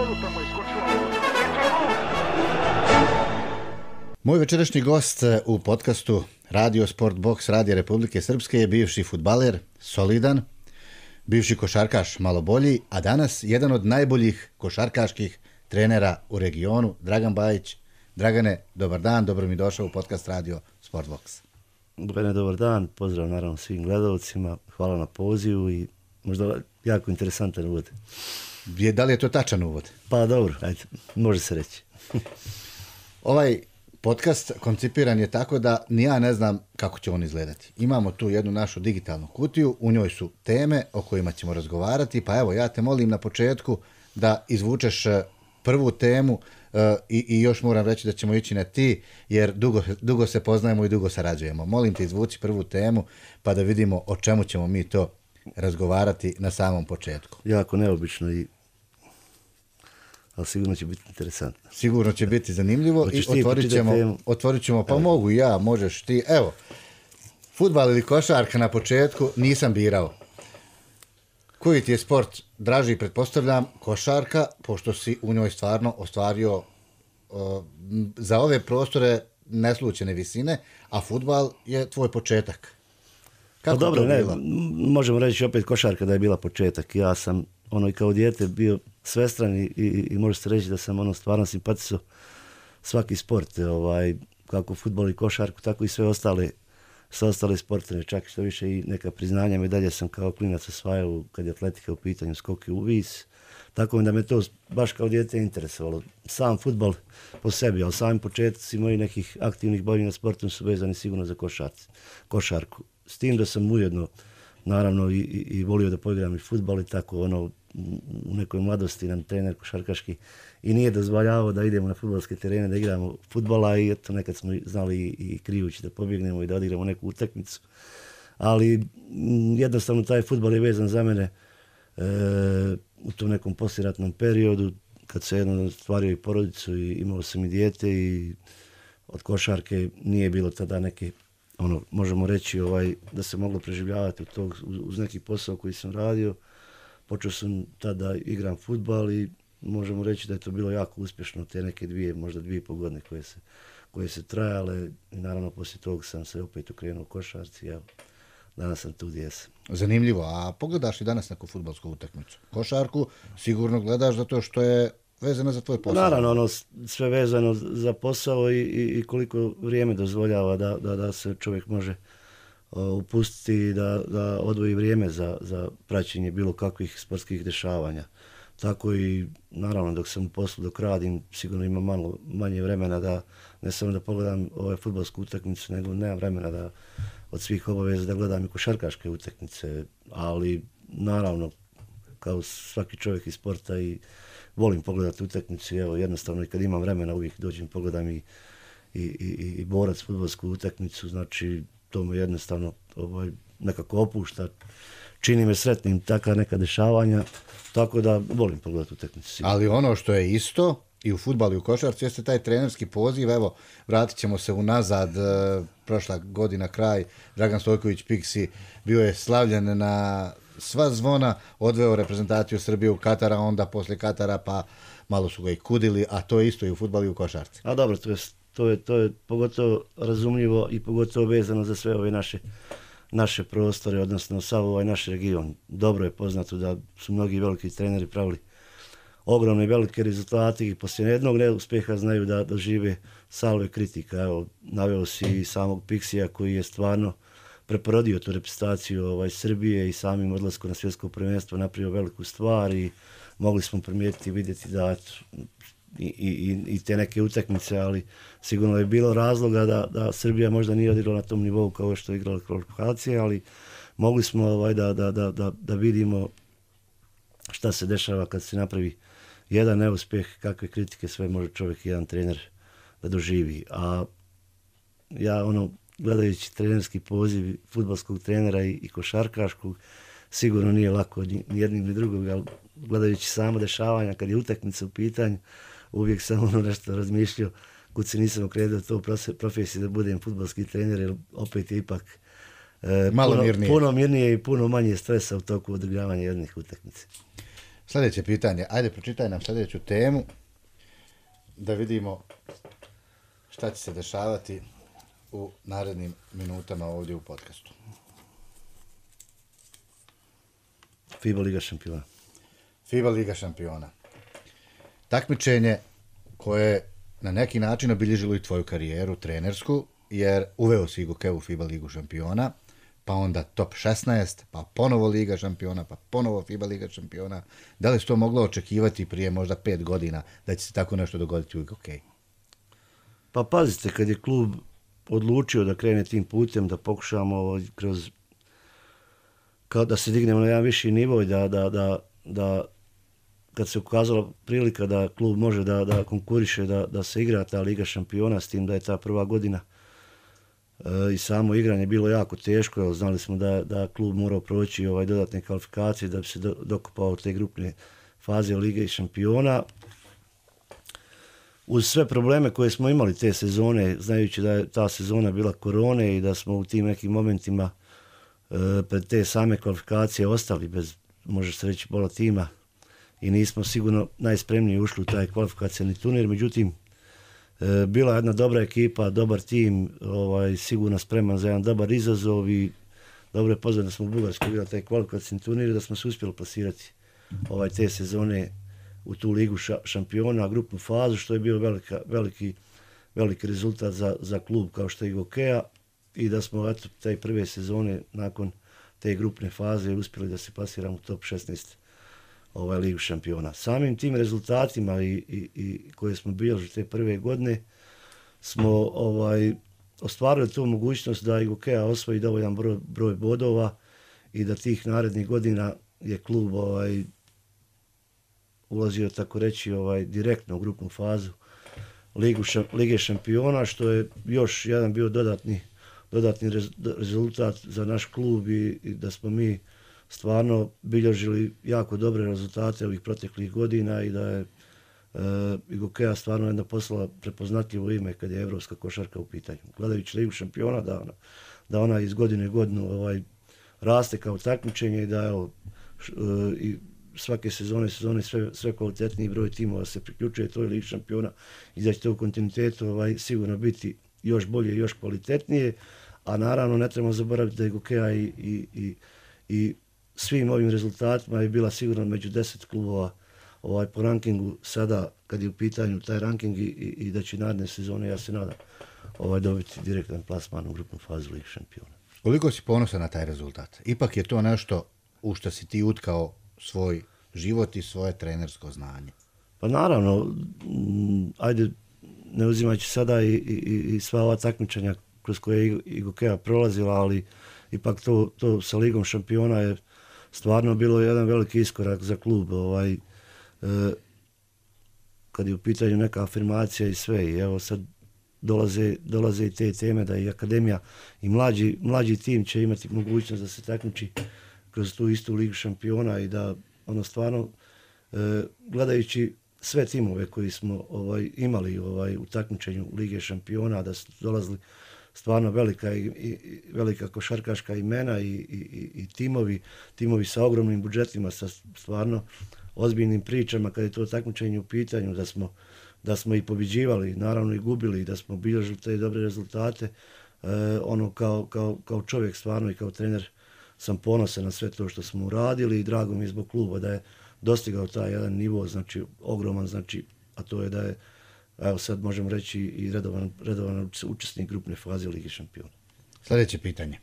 Moj večerašnji gost u podcastu Radio Sport Box Radija Republike Srpske je bivši fudbaler, solidan, bivši košarkaš, malo bolji, a danas jedan od najboljih košarkaških trenera u regionu, Dragan Bajić. Dragane, dobar dan, dobro mi došao u podcast Radio Sport Box. Bene, dobar dan, pozdrav naravno svim gledalcima, hvala na pozivu i možda jako interesantan uvod. Da li je to tačan uvod? Pa dobro, ajde, može se reći. Ovaj podcast koncipiran je tako da ni ja ne znam kako će on izgledati. Imamo tu jednu našu digitalnu kutiju, u njoj su teme o kojima ćemo razgovarati, pa evo ja te molim na početku da izvučeš prvu temu i još moram reći da ćemo ići na ti, jer dugo se poznajemo i dugo sarađujemo. Molim te izvuci prvu temu pa da vidimo o čemu ćemo mi to razgovarati na samom početku. Jako neobično, ali sigurno će biti interesantno. Sigurno će biti zanimljivo i otvorit ćemo, pa mogu i ja, možeš ti. Evo, fudbal ili košarka na početku nisam birao. Koji ti je sport draži, pretpostavljam, košarka, pošto si u njoj stvarno ostvario za ove prostore neslućene visine, a fudbal je tvoj početak. Kako pa dobro, to bilo? Možemo reći opet košarka da je bila početak. Ja sam i kao dijete bio svestran i može se reći da sam stvarno simpatizao svaki sport, kako fudbal i košarku, tako i sve ostale sportove, čak što više i neka priznanja, medalje sam kao klinac osvajao kad je atletika u pitanju, skoki u vis, tako da me to baš kao dijete interesovalo. Sam fudbal po sebi, ali sami početci moji nekih aktivnih bavljenja sportom su vezani sigurno za košarku. S tim da sam ujedno naravno i volio da poigram i fudbal i tako u nekoj mladosti nam trener košarkaški i nije dozvoljavao da idemo na fudbalske terene da igramo fudbala i eto nekad smo znali i krijući da pobjegnemo i da odigramo neku utakmicu. Ali jednostavno taj fudbal je vezan za mene u tom nekom poslijeratnom periodu kad se jedno stvario i porodicu i imao sam i dijete i od košarke nije bilo tada neke možemo reći da se moglo preživljavati uz neki posao koji sam radio. Počeo sam tada igram fudbal i možemo reći da je to bilo jako uspješno te neke možda 2,5 godine koje se trajale i naravno poslije toga sam se opet okrenuo u košarci. Evo, danas sam tu gdje jesam. Zanimljivo, a pogledaš li danas neku fudbalsku utakmicu? Košarku sigurno gledaš zato što je vezano za tvoj posao. Naravno, sve vezano za posao i koliko vrijeme dozvoljava da se čovjek može upustiti da odvoji vrijeme za praćenje bilo kakvih sportskih dešavanja. Tako i naravno dok sam u poslu, dok radim, sigurno imam malo manje vremena da ne samo da pogledam fudbalsku utakmicu, nego nemam vremena da od svih obaveza da gledam i košarkaške utakmice, ali naravno kao svaki čovjek iz sporta i volim pogledati utakmicu, evo jednostavno i kad imam vremena uvijek dođem pogledam i borac fudbalsku utakmicu, znači to me jednostavno nekako opušta, čini me sretnim takva neka dešavanja, tako da volim pogledati utakmicu. Ali ono što je isto i u fudbalu i u košarci jeste taj trenerski poziv, evo vratit ćemo se unazad, prošla godina kraj, Dragan Stojković Piksi bio je slavljen na sva zvona, odveo reprezentaciju Srbije u Katara, onda poslije Katara pa malo su ga i kudili, a to je isto i u fudbalu i u košarci. A dobro, to je pogotovo razumljivo i pogotovo vezano za sve ove naše prostore, odnosno sav ovaj naš region. Dobro je poznato da su mnogi veliki treneri pravili ogromne velike rezultate i poslije jednog neuspjeha znaju da dožive salve kritika. Evo, naveo si i samog Piksija koji je stvarno preporodio tu reprezentaciju Srbije i samim odlaskom na svjetsko prvenstvo napravio veliku stvar i mogli smo primijetiti i vidjeti da i te neke utakmice, ali sigurno je bilo razloga da Srbija možda nije odigrala na tom nivou kao što je igrala kvalifikacije, ali mogli smo da vidimo šta se dešava kad se napravi jedan neuspjeh, kakve kritike sve može čovjek i jedan trener da doživi. A ja gledajući trenerski poziv fudbalskog trenera i košarkaškog, sigurno nije lako ni jednim ni drugog, ali gledajući samo dešavanja kad je utakmica u pitanju, uvijek sam nešto razmišljao, kud se nisam okrenuo to profesiji da budem fudbalski trener, jer opet je ipak puno mirnije i puno manje stresa u toku odigravanja jednih utakmica. Sljedeće pitanje. Ajde, pročitaj nam sljedeću temu da vidimo šta će se dešavati u narednim minutama ovdje u podcastu. FIBA Liga šampiona. FIBA Liga šampiona. Takmičenje koje je na neki način obilježilo i tvoju karijeru trenersku, jer uveo si Igokea u FIBA Ligu šampiona, pa onda top 16, pa ponovo Liga šampiona, pa ponovo FIBA Liga šampiona. Da li se to moglo očekivati prije možda 5 godina da će se tako nešto dogoditi u Igokea? Pa pazite, kad je klub odlučio da krene tim putem, da pokušamo kroz, kao da se dignemo na jedan viši nivo i da kad se ukazala prilika da klub može da konkuriše, da se igra ta Liga šampiona, s tim da je ta prva godina i samo igranje bilo jako teško, jer znali smo da klub morao proći dodatne kvalifikacije da bi se dokopao te grupne faze Lige šampiona. Uz sve probleme koje smo imali te sezone, znajući da je ta sezona bila korone i da smo u tim nekim momentima pred te same kvalifikacije ostali bez, može se reći, pola tima i nismo sigurno najspremniji ušli u taj kvalifikacijni turnir, međutim bila jedna dobra ekipa, dobar tim, sigurno spreman za jedan dobar izazov i dobro je poznat da smo u Bugarskoj igrali taj kvalifikacijni turnir i da smo se uspjeli plasirati te sezone u tu Ligu šampiona, grupnu fazu, što je bio veliki rezultat za klub kao što je Igokea i da smo te prve sezone nakon te grupne faze uspjeli da se plasiramo u top 16 Ligu šampiona. Samim tim rezultatima i koje smo bilježili te prve godine smo ostvarili tu mogućnost da Igokea osvoji dovoljan broj bodova i da tih narednih godina je klub ulazio, tako reći, direktno u grupnu fazu Lige šampiona, što je još jedan bio dodatni rezultat za naš klub i da smo mi stvarno bilježili jako dobre rezultate ovih proteklih godina i da je Igokea stvarno jedna poslala prepoznatljivo ime kad je evropska košarka u pitanju. Gledajući Ligu šampiona, da ona iz godine u godinu raste kao takmičenje i da i svake sezone sve kvalitetniji broj timova se priključuje toj Ligi šampiona i da će to u kontinuitetu sigurno biti još bolje i još kvalitetnije, a naravno ne trebamo zaboraviti da Igokea i svim ovim rezultatima je bila sigurno među 10 klubova po rankingu sada kad je u pitanju taj ranking i da će naredne sezone, ja se nadam, dobiti direktan plasman u grupnu fazu Lige šampiona. Koliko si ponosan na taj rezultat? Ipak je to nešto u što si ti utkao svoj život i svoje trenersko znanje. Pa naravno, ajde, ne uzimajući sada i sva ova takmičenja kroz koje je Igokea prolazila, ali ipak to sa Ligom šampiona je stvarno bilo jedan veliki iskorak za klub. Kad je u pitanju neka afirmacija i sve, i evo sad dolaze i te teme da i akademija i mlađi tim će imati mogućnost da se takmiči kroz tu istu Ligu šampiona i da stvarno gledajući sve timove koji smo imali u takmičenju Lige šampiona, da su dolazili stvarno velika košarkaška imena i timovi sa ogromnim budžetima, sa stvarno ozbiljnim pričama kad je to takmičenje u pitanju, da smo i pobjeđivali, naravno i gubili, i da smo bilježili te dobre rezultate. Kao čovjek stvarno i kao trener sam ponosan na sve to što smo uradili i drago mi je zbog kluba da je dostigao taj jedan nivo, znači ogroman, znači, a to je da je, evo sad možemo reći, i redovan učesnik grupne faze Lige šampiona. Sljedeće pitanje.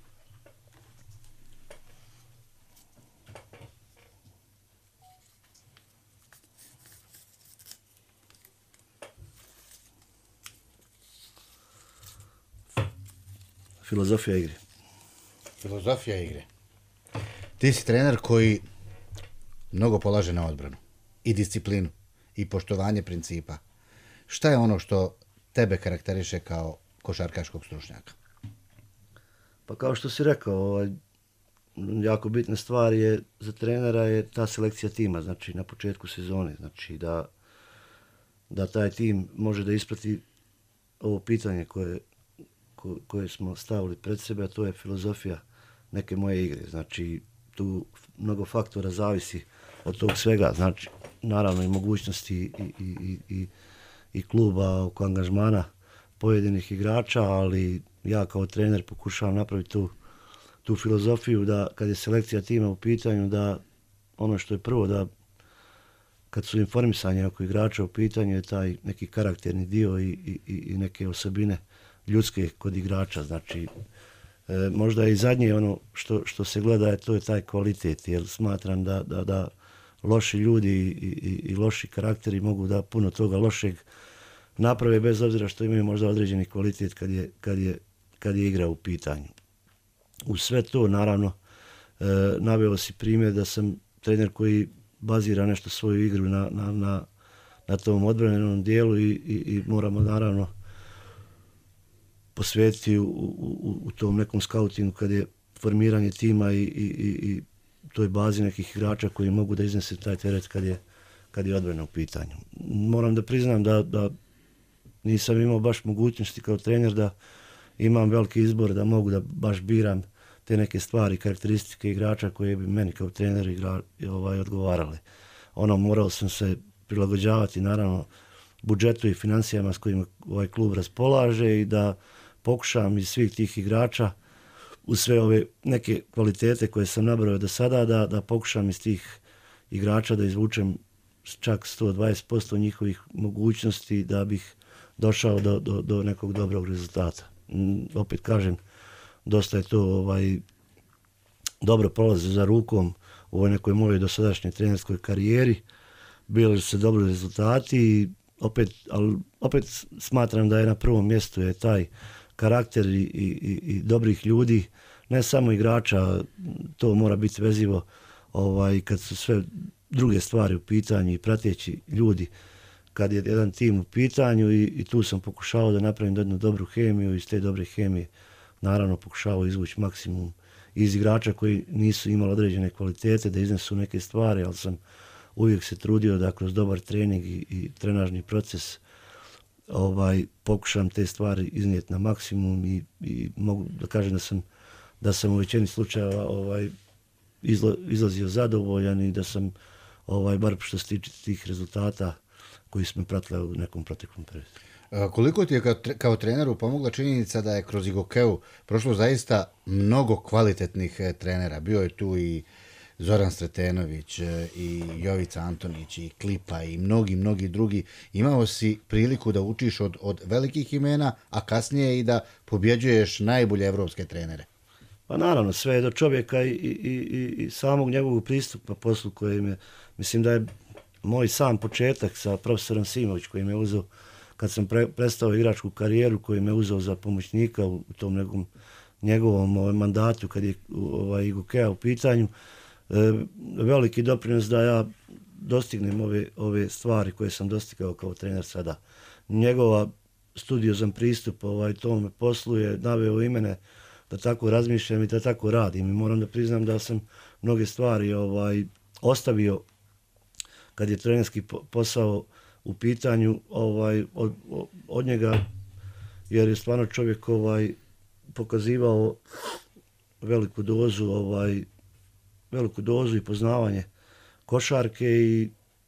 Filozofija igre. Filozofija igre. Ti si trener koji mnogo polaže na odbranu i disciplinu i poštovanje principa. Šta je ono što tebe karakteriše kao košarkaškog stručnjaka? Pa kao što si rekao, jako bitna stvar je za trenera je ta selekcija tima, znači na početku sezone, znači da taj tim može da isprati ovo pitanje koje smo stavili pred sebe, a to je filozofija neke moje igre. Znači tu mnogo faktora zavisi od tog svega. Znači, naravno i mogućnosti i kluba oko angažmana pojedinih igrača, ali ja kao trener pokušavam napraviti tu filozofiju da kad je selekcija tima u pitanju, da ono što je prvo, da kad su informisanje oko igrača u pitanju je taj neki karakterni dio i neke osobine ljudske kod igrača. Znači, možda i zadnje ono što se gleda to je taj kvalitet, jer smatram da loši ljudi i loši karakteri mogu da puno toga lošeg naprave bez obzira što imaju možda određeni kvalitet kad je igra u pitanju. Uz sve to, naravno, naveo si primjer da sam trener koji bazira nešto svoju igru na tom odbranjenom dijelu i moramo naravno posvetiti u tom nekom skautingu kad je formiranje tima i toj bazi nekih igrača koji mogu da iznese taj teret kad je odbrana u pitanju. Moram da priznam da nisam imao baš mogućnosti kao trener da imam veliki izbor, da mogu da baš biram te neke stvari, karakteristike igrača koje bi meni kao trener odgovarale. Morao sam se prilagođavati naravno budžetu i financijama s kojima ovaj klub raspolaže i da pokušam iz svih tih igrača uz sve ove neke kvalitete koje sam nabrojao do sada da pokušam iz tih igrača da izvučem čak 120% njihovih mogućnosti da bih došao do nekog dobrog rezultata. Opet kažem, dosta je to dobro prolazi za rukom u ovoj nekoj mojoj dosadašnjoj trenerskoj karijeri. Bili su se dobri rezultati i opet smatram da je na prvom mjestu je taj karakter i dobrih ljudi, ne samo igrača, to mora biti vezivo kad su sve druge stvari u pitanju i prateći ljudi kad je jedan tim u pitanju i tu sam pokušao da napravim jednu dobru hemiju i iz te dobre hemije naravno pokušao izvući maksimum iz igrača koji nisu imali određene kvalitete da iznesu neke stvari, ali sam uvijek se trudio da kroz dobar trening i trenažni proces pokušam te stvari iznijeti na maksimum i mogu da kažem da sam u većini slučajeva izlazio zadovoljan i da sam bar što se tiče tih rezultata koji smo pratili u nekom proteklom periodu. Koliko ti je kao treneru pomogla činjenica da je kroz Igokeu prošlo zaista mnogo kvalitetnih trenera? Bio je tu i Zoran Sretenović, i Jovica Antonić, i Klipa, i mnogi drugi. Imao si priliku da učiš od velikih imena, a kasnije i da pobjeđuješ najbolje evropske trenere. Pa naravno, sve je do čovjeka i samog njegovog pristupa poslu koji me, mislim da je moj sam početak sa profesorom Simović koji me uzeo kad sam prestao igračku karijeru, koji me uzeo za pomoćnika u tom nekom njegovom mandatu kad je Igokea u pitanju, veliki doprinos da ja dostignem ove stvari koje sam dostigao kao trener sada. Njegova studiozan pristup tome poslu je naveo i mene da tako razmišljam i da tako radim. I moram da priznam da sam mnoge stvari ostavio kad je trenerski posao u pitanju od njega, jer je stvarno čovjek pokazivao veliku dozu i poznavanje košarke i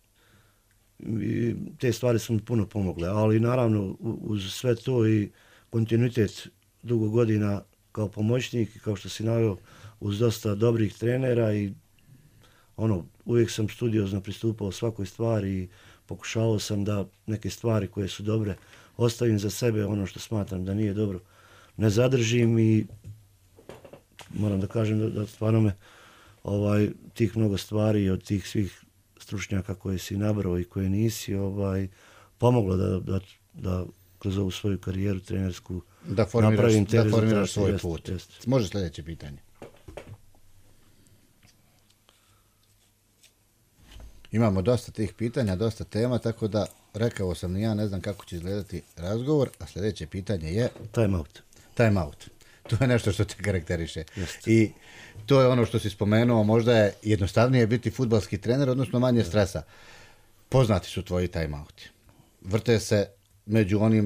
te stvari su mi puno pomogle. Ali naravno uz sve to i kontinuitet dugo godina kao pomoćnik i kao što si naveo uz dosta dobrih trenera i uvijek sam studiozno pristupao svakoj stvari i pokušavao sam da neke stvari koje su dobre ostavim za sebe, ono što smatram da nije dobro ne zadržim i moram da kažem da stvarno me tih mnogo stvari od tih svih stručnjaka koje si nabrao i koje nisi pomoglo da kroz ovu svoju karijeru trenersku napravim te rezultate. Da formiraš svoj put. Može sljedeće pitanje. Imamo dosta tih pitanja, dosta tema, tako da rekao sam ja ne znam kako će izgledati razgovor, a sljedeće pitanje je... Time out. To je nešto što te karakteriše. I to je ono što si spomenuo, možda je jednostavnije biti fudbalski trener, odnosno manje stresa. Poznati su tvoji time outi. Vrte se među onim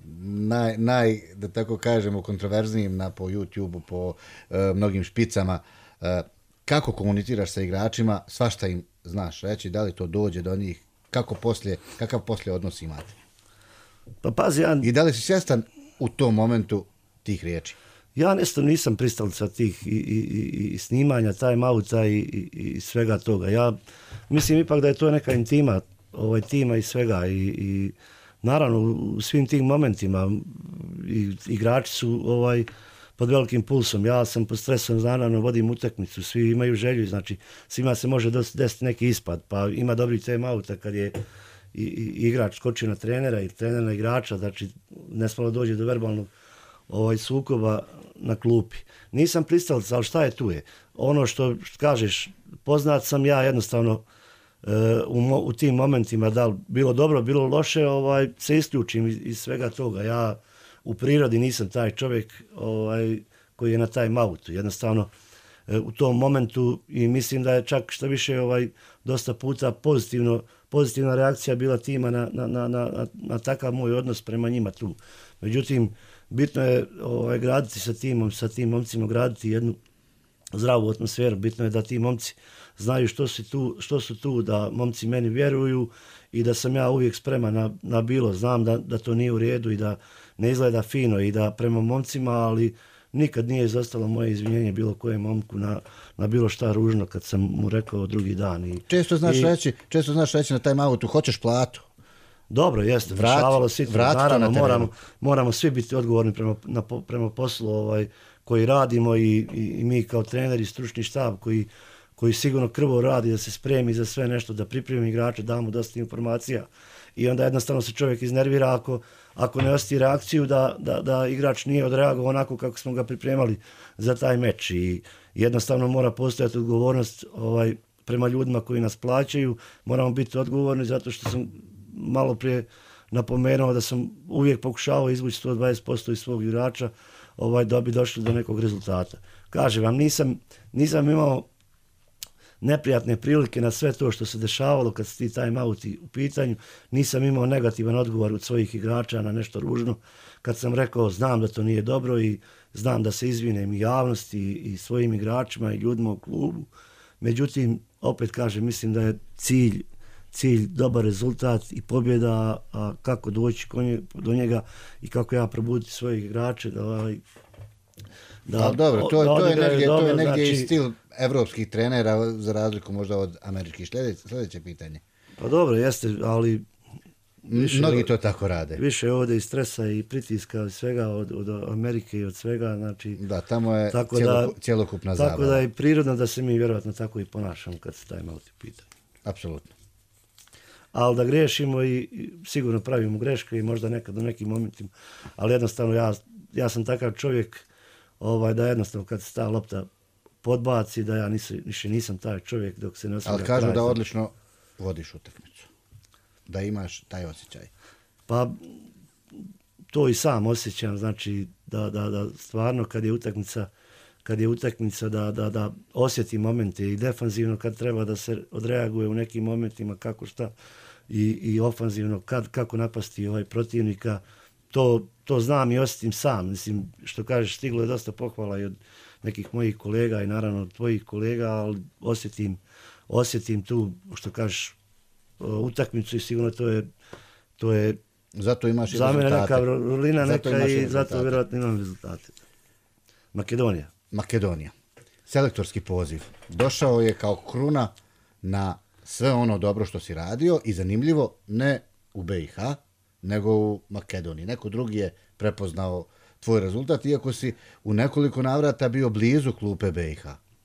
da tako kažemo, kontroverznijim po YouTube-u, po mnogim špicama. Kako komuniciraš sa igračima, svašta im znaš reći, da li to dođe do njih, kakav poslije odnos imate? Pa pazi, I da li si svjestan u tom momentu tih riječi? ja nešto nisam pristalica tih i snimanja, time-outa i svega toga. Ja mislim ipak da je to neka intima tima i svega i naravno u svim tim momentima igrači su pod velikim pulsom. Ja sam pod stresom, naravno vodim utakmicu, svi imaju želju, znači svima se može desiti neki ispad, pa ima dobrih time-outa kad je i igrač skoči na trenera i trener na igrača, znači ne smalo dođe do verbalnog sukoba na klupi. Nisam pristalica, ali šta je tu je? Ono što kažeš, poznat sam ja jednostavno u tim momentima, da li bilo dobro, bilo loše, se isključim iz svega toga. Ja u prirodi nisam taj čovjek koji je na time-outu. Jednostavno u tom momentu i mislim da je čak što više dosta puta pozitivna reakcija bila tima na takav moj odnos prema njima tu. Međutim, bitno je graditi sa tim momcima, graditi jednu zdravu atmosferu. Bitno je da ti momci znaju što su tu, da momci meni vjeruju i da sam ja uvijek spreman na bilo. Znam da to nije u redu i da ne izgleda fino i da prema momcima, ali nikad nije izostalo moje izvinjenje bilo kojem momku na bilo šta ružno kad sam mu rekao drugi dan. Često znaš reći na time-outu, hoćeš platu? Dobro, jeste, dešavalo se. Naravno, moramo svi biti odgovorni prema poslu koji radimo i mi kao treneri, stručni štab koji sigurno krvo radi da se spremi za sve nešto, da pripremi igrača, da mu dosta informacija i onda jednostavno se čovjek iznervira ako ne osjeti reakciju da igrač nije odreagovao onako kako smo ga pripremali za taj meč i jednostavno mora postojati odgovornost prema ljudima koji nas plaćaju, moramo biti odgovorni zato što sam malo prije napomenuo da sam uvijek pokušavao izvući 120% iz svog igrača da bi došli do nekog rezultata. Kažem vam, nisam imao neprijatne prilike na sve to što se dešavalo kad su ti time-outi u pitanju, nisam imao negativan odgovor od svojih igrača na nešto ružno, kad sam rekao znam da to nije dobro i znam da se izvinem i javnosti i svojim igračima i ljudima u klubu. Međutim, opet kažem, mislim da je cilj dobar rezultat i pobjeda, a kako doći do njega i kako ja probuditi svojih igrače ali dobro, to je negdje znači, i stil evropskih trenera za razliku možda od američkih. Sljedeće pitanje. Pa dobro, jeste, ali mnogi to tako rade. Više ovdje i stresa i pritiska i svega od Amerike i od svega, znači. Da, tamo je cjelokupna zabava. Tako da je prirodno da se mi vjerojatno tako i ponašamo kad se time-outi pitaju. Apsolutno. Ali da griješimo i sigurno pravimo greške i možda nekad u nekim momentima, ali jednostavno ja sam takav čovjek da jednostavno kad se ta lopta podbaci, da ja više nisam taj čovjek dok se ne osvrne. Ali kažu da odlično vodiš utakmicu, da imaš taj osjećaj. Pa to i sam osjećam, znači da stvarno kad je utakmica da osjeti momente i defanzivno kad treba da se odreaguje u nekim momentima kako šta i ofanzivno kako napasti protivnika, to znam i osjetim sam. Mislim, što kažeš, stiglo je dosta pohvala i od nekih mojih kolega i naravno od tvojih kolega, ali osjetim tu, što kažeš, utakmicu i sigurno to je zato imaš i za mene rezultate. Neka vrlina neka i zato vjerojatno imam rezultate. Makedonija. Selektorski poziv. Došao je kao kruna na sve ono dobro što si radio i zanimljivo, ne u BiH, nego u Makedoniji. Neko drugi je prepoznao tvoj rezultat, iako si u nekoliko navrata bio blizu klupe BiH.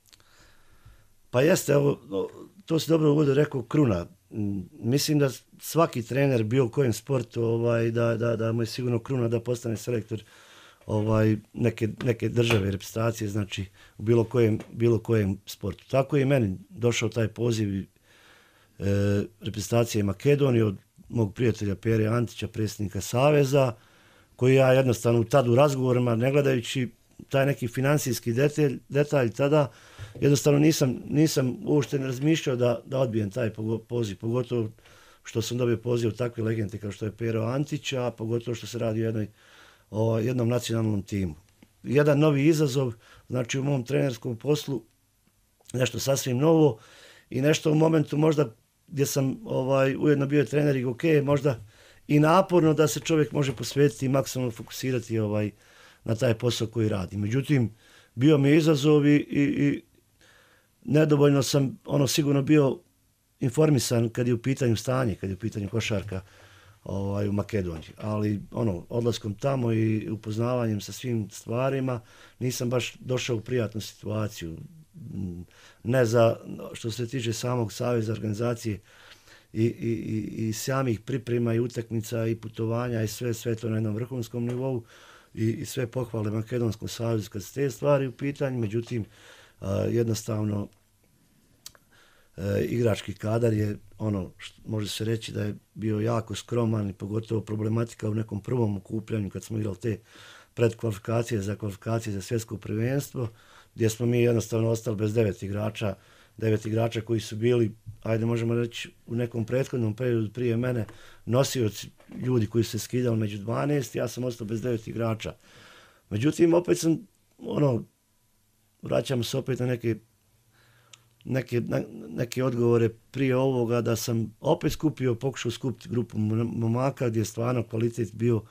Pa jeste, to si dobro uvodio rekao, kruna. Mislim da svaki trener bio u kojem sportu, da mu je sigurno kruna da postane selektor neke države, reprezentacije, znači u bilo kojem sportu. Tako je i meni došao taj poziv reprezentacije Makedonije od mog prijatelja Pere Antića, predsjednika Saveza, koji ja jednostavno tad u razgovorima, ne gledajući taj neki financijski detalj tada, jednostavno nisam uopšte ne razmišljao da odbijem taj poziv, pogotovo što sam dobio poziv od takve legende kao što je Pero Antić, a pogotovo što se radi o jednom nacionalnom timu. Jedan novi izazov, znači u mom trenerskom poslu, nešto sasvim novo i nešto u momentu možda gdje sam ujedno bio trener i ok, možda i naporno da se čovjek može posvetiti i maksimalno fokusirati na taj posao koji radi. Međutim, bio mi je izazov i nedovoljno sam sigurno bio informisan kad je u pitanju stanje, kad je u pitanju košarka u Makedoniji. Ali odlaskom tamo i upoznavanjem sa svim stvarima nisam baš došao u prijatnu situaciju. Ne za što se tiče samog saveza, organizacije i samih priprema i utakmica i putovanja i sve to na jednom vrhunskom nivou i sve pohvale Makedonskom savezu kad su te stvari u pitanju. Međutim, jednostavno igrački kadar je može se reći da je bio jako skroman i pogotovo problematika u nekom prvom okupljanju kad smo igrali te predkvalifikacije za kvalifikacije za svjetsko prvenstvo, gdje smo mi jednostavno ostali bez 9 igrača koji su bili, ajde možemo reći, u nekom prethodnom periodu prije mene nosioci, ljudi koji su se skidali među 12, ja sam ostao bez 9 igrača. Međutim, opet sam, vraćam se opet na neke odgovore prije ovoga, da sam opet pokušao skupiti grupu momaka gdje je stvarno kvalitet bio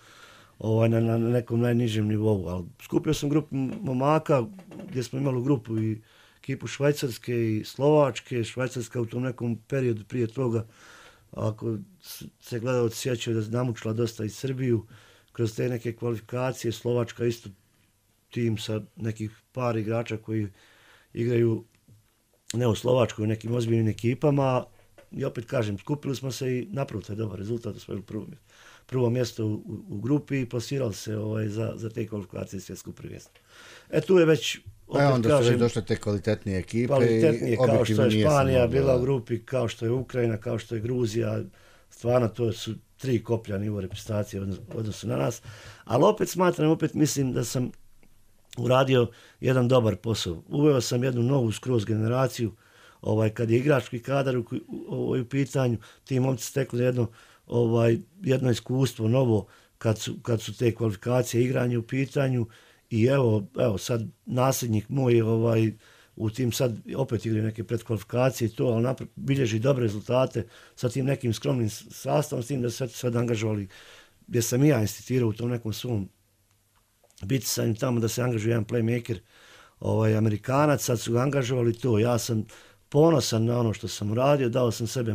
na nekom najnižem nivou. Ali skupio sam grupu momaka gdje smo imali grupu i ekipu Švajcarske i Slovačke. Švajcarska u tom nekom periodu prije toga, ako se gledalci sjećaju, da namučila dosta i Srbiju kroz te neke kvalifikacije. Slovačka isto tim sa nekih par igrača koji igraju ne u Slovačkoj, u nekim ozbiljnim ekipama. I opet kažem, skupili smo se i napravili taj dobar rezultat, osvojili prvo mjesto u grupi i plasirali se za te kvalifikacije svjetskog prvenstva. Tu je već, opet onda kažem, su već došle te kvalitetnije ekipe. Kvalitetnije, kao što je Španija bila u grupi, kao što je Ukrajina, kao što je Gruzija. Stvarno to su 3 koplja nivo reprezentacije odnosu na nas. Ali opet smatram, mislim da sam uradio jedan dobar posao. Uveo sam jednu novu skroz generaciju, kad je igrački kadar u pitanju, ti momci stekli jedno iskustvo novo kad su te kvalifikacije igranje u pitanju i evo sad nasljednik moj u tim sad opet igraju neke predkvalifikacije i to, ali bilježi dobre rezultate sa tim nekim skromnim sastavom, s tim da su sad angažovali, gdje sam i ja instituirao u tom nekom svom bitisanju tamo da se angažuje jedan playmaker, Amerikanac, sad su ga angažovali to. Ja sam ponosan na ono što sam uradio, dao sam sebe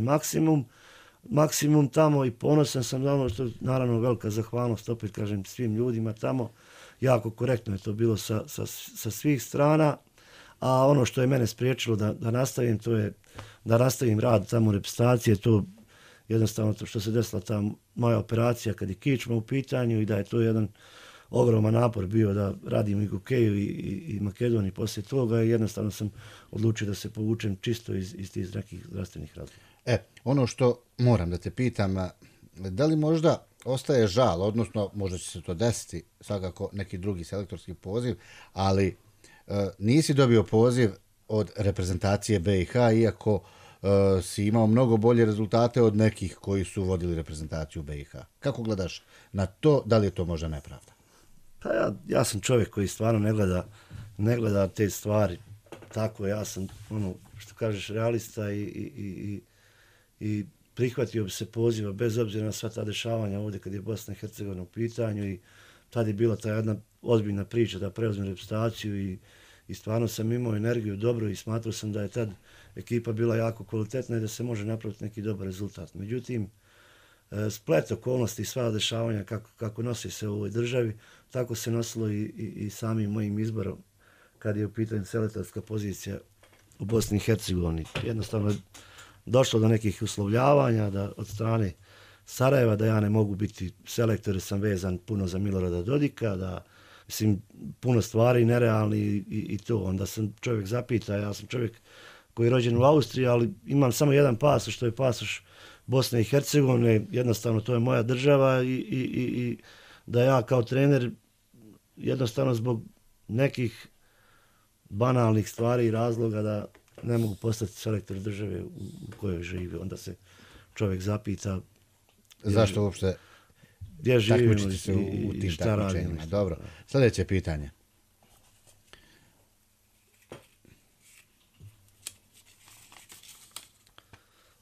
maksimum tamo i ponosan sam na ono što, naravno, velika zahvalnost, opet kažem, svim ljudima tamo. Jako korektno je to bilo sa svih strana, a ono što je mene spriječilo da nastavim, to je da nastavim rad tamo u reprezentaciji, to jednostavno to što se desila ta moja operacija kad je kičma u pitanju i da je to jedan ogroman napor bio da radim i Gokeju i Makedoniji poslije toga i jednostavno sam odlučio da se povučem čisto iz tih nekih zdravstvenih razloga. Ono što moram da te pitam, da li možda ostaje žal, odnosno možda će se to desiti, svakako neki drugi selektorski poziv, ali nisi dobio poziv od reprezentacije BiH, iako si imao mnogo bolje rezultate od nekih koji su vodili reprezentaciju BiH. Kako gledaš na to, da li je to možda nepravda? Pa ja sam čovjek koji stvarno ne gleda te stvari tako. Ja sam, što kažeš, realista i prihvatio bi se poziva bez obzira na sva ta dešavanja ovdje kad je Bosna i Hercegovina u pitanju i tad je bila ta jedna ozbiljna priča da preuzmem reprezentaciju i stvarno sam imao energiju dobro i smatrao sam da je tad ekipa bila jako kvalitetna i da se može napraviti neki dobar rezultat. Međutim, splet okolnosti i sva dešavanja kako nosi se u ovoj državi, tako se nosilo i samim mojim izborom kad je u pitanju selektorska pozicija u Bosni i Hercegovini. Jednostavno je došlo do nekih uslovljavanja da od strane Sarajeva da ja ne mogu biti selektor jer sam vezan puno za Milorada Dodika, da puno stvari nerealni i to. Onda sam čovjek zapita, ja sam čovjek koji je rođen u Austriji, ali imam samo jedan pasoš, što je pasoš Bosne i Hercegovine, jednostavno to je moja država i da ja kao trener jednostavno zbog nekih banalnih stvari i razloga da ne mogu postati selektor države u kojoj živi. Onda se čovjek zapita zašto uopšte gdje živimo u tim šta radimo. Dobro, sljedeće pitanje.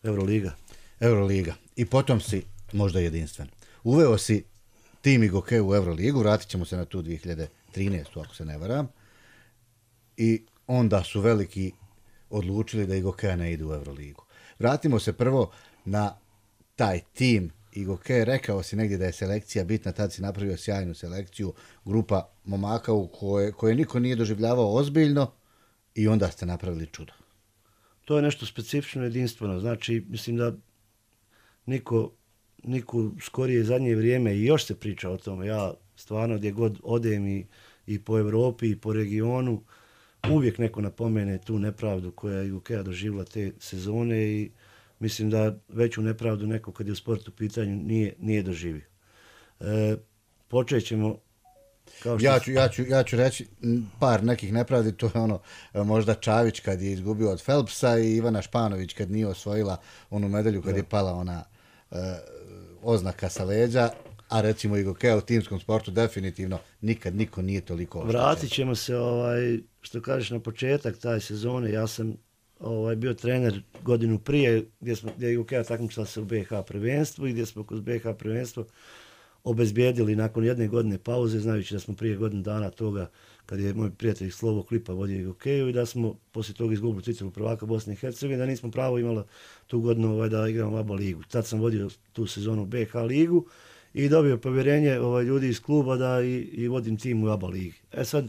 Euroliga. I potom si možda jedinstven. Uveo si tim IGOKE u Euroligu, vratit ćemo se na tu 2013. ako se ne varam. I onda su veliki odlučili da IGOKE ne ide u Euroligu. Vratimo se prvo na taj tim IGOKE. Rekao si negdje da je selekcija bitna, tad si napravio sjajnu selekciju, grupa momaka u koje niko nije doživljavao ozbiljno i onda ste napravili čudo. To je nešto specifično, jedinstveno. Znači, mislim da niko skorije zadnje vrijeme i još se priča o tome. Ja stvarno gdje god odem i po Europi i po regionu, uvijek neko napomene tu nepravdu koja je IGOKEA doživjela te sezone i mislim da veću nepravdu neko kad je u sportu u pitanju nije doživio. Počet ćemo... Ja ću reći par nekih nepravdi, to je ono možda Čavić kad je izgubio od Phelpsa i Ivana Španović kad nije osvojila onu medalju kad je pala ona oznaka sa leđa, a recimo IGOKEA u timskom sportu definitivno nikad niko nije toliko oštećen. Vratit ćemo se, što kažeš, na početak taj sezone. Ja sam bio trener godinu prije gdje je IGOKEA takmičila se u BiH prvenstvu i gdje smo kroz BiH prvenstvo obezbijedili nakon jedne godine pauze, znajući da smo prije godinu dana toga, kad je moj prijatelj Slovo Klipa vodio IGOKEA-u i da smo poslije toga izgubili titulu prvaka Bosne i Hercegovine, da nismo pravo imali tu godinu da igramo ABA ligu. Tad sam vodio tu sezonu BiH ligu i dobio povjerenje ljudi iz kluba da i vodim tim u ABA ligi. Sad,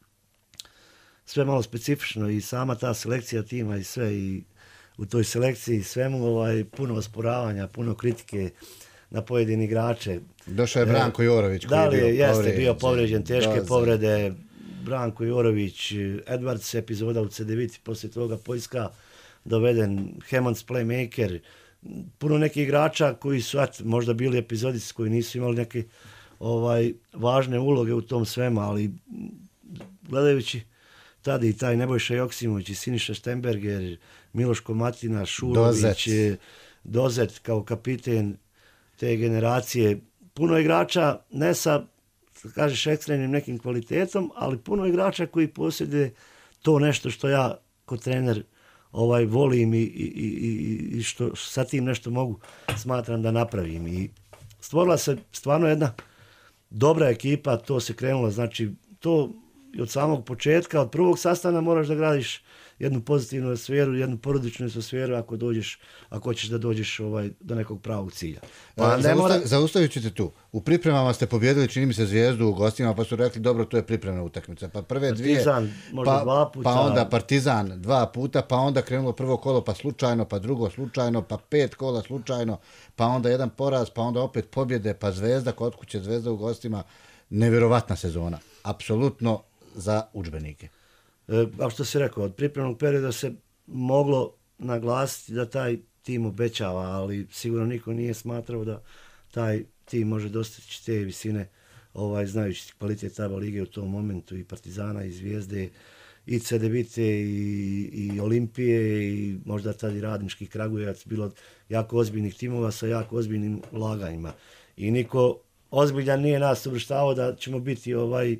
sve malo specifično i sama ta selekcija tima i sve i u toj selekciji svemu puno osporavanja, puno kritike na pojedini igrače. Došao je Branko Jorović koji je bio povrijeđen, teške povrede. Branko Jorović, Edwards epizoda u CDViti, poslije toga Poljska doveden, Hemans playmaker, puno nekih igrača koji su možda bili epizodici koji nisu imali neke važne uloge u tom svemu, ali gledajući tada i taj Nebojša Joksimović i Siniša Štemberger, Miloš Komatina, Šurović, Dozet kao kapiten te generacije, puno igrača ne sa, kažeš, ekstremnim nekim kvalitetom, ali puno igrača koji posjeduje to nešto što ja kao trener volim i što sa tim nešto mogu, smatram da napravim. I stvorila se stvarno jedna dobra ekipa, to se krenulo, znači to od samog početka, od prvog sastana moraš da gradiš jednu pozitivnu sferu, jednu porodičnu sferu ako hoćeš da dođeš do nekog pravog cilja. Zaustavit ću te tu. U pripremama ste pobjedili, čini mi se, Zvijezdu u gostima, pa su rekli dobro, to je pripremna utakmica. Pa prve dvije, Partizan, možda 2 puta. Pa onda Partizan 2 puta, pa onda krenulo prvo kolo pa slučajno, pa drugo slučajno, pa 5 kola slučajno, pa onda jedan poraz, pa onda opet pobjede, pa Zvezda kod kuće, Zvezda u gostima. Nevjerovatna sezona. Apsolutno za udžbenike. A što si rekao, od pripremnog perioda se moglo naglasiti da taj tim obećava, ali sigurno niko nije smatrao da taj tim može dostići te visine, znajući kvalitet ABA lige u tom momentu, i Partizana, i Zvijezde, i CDVite, i Olimpije, i možda tad i Radnički Kragujevac, bilo jako ozbiljnih timova sa jako ozbiljnim ulaganjima. I niko ozbiljan nije nas uvrštavao da ćemo biti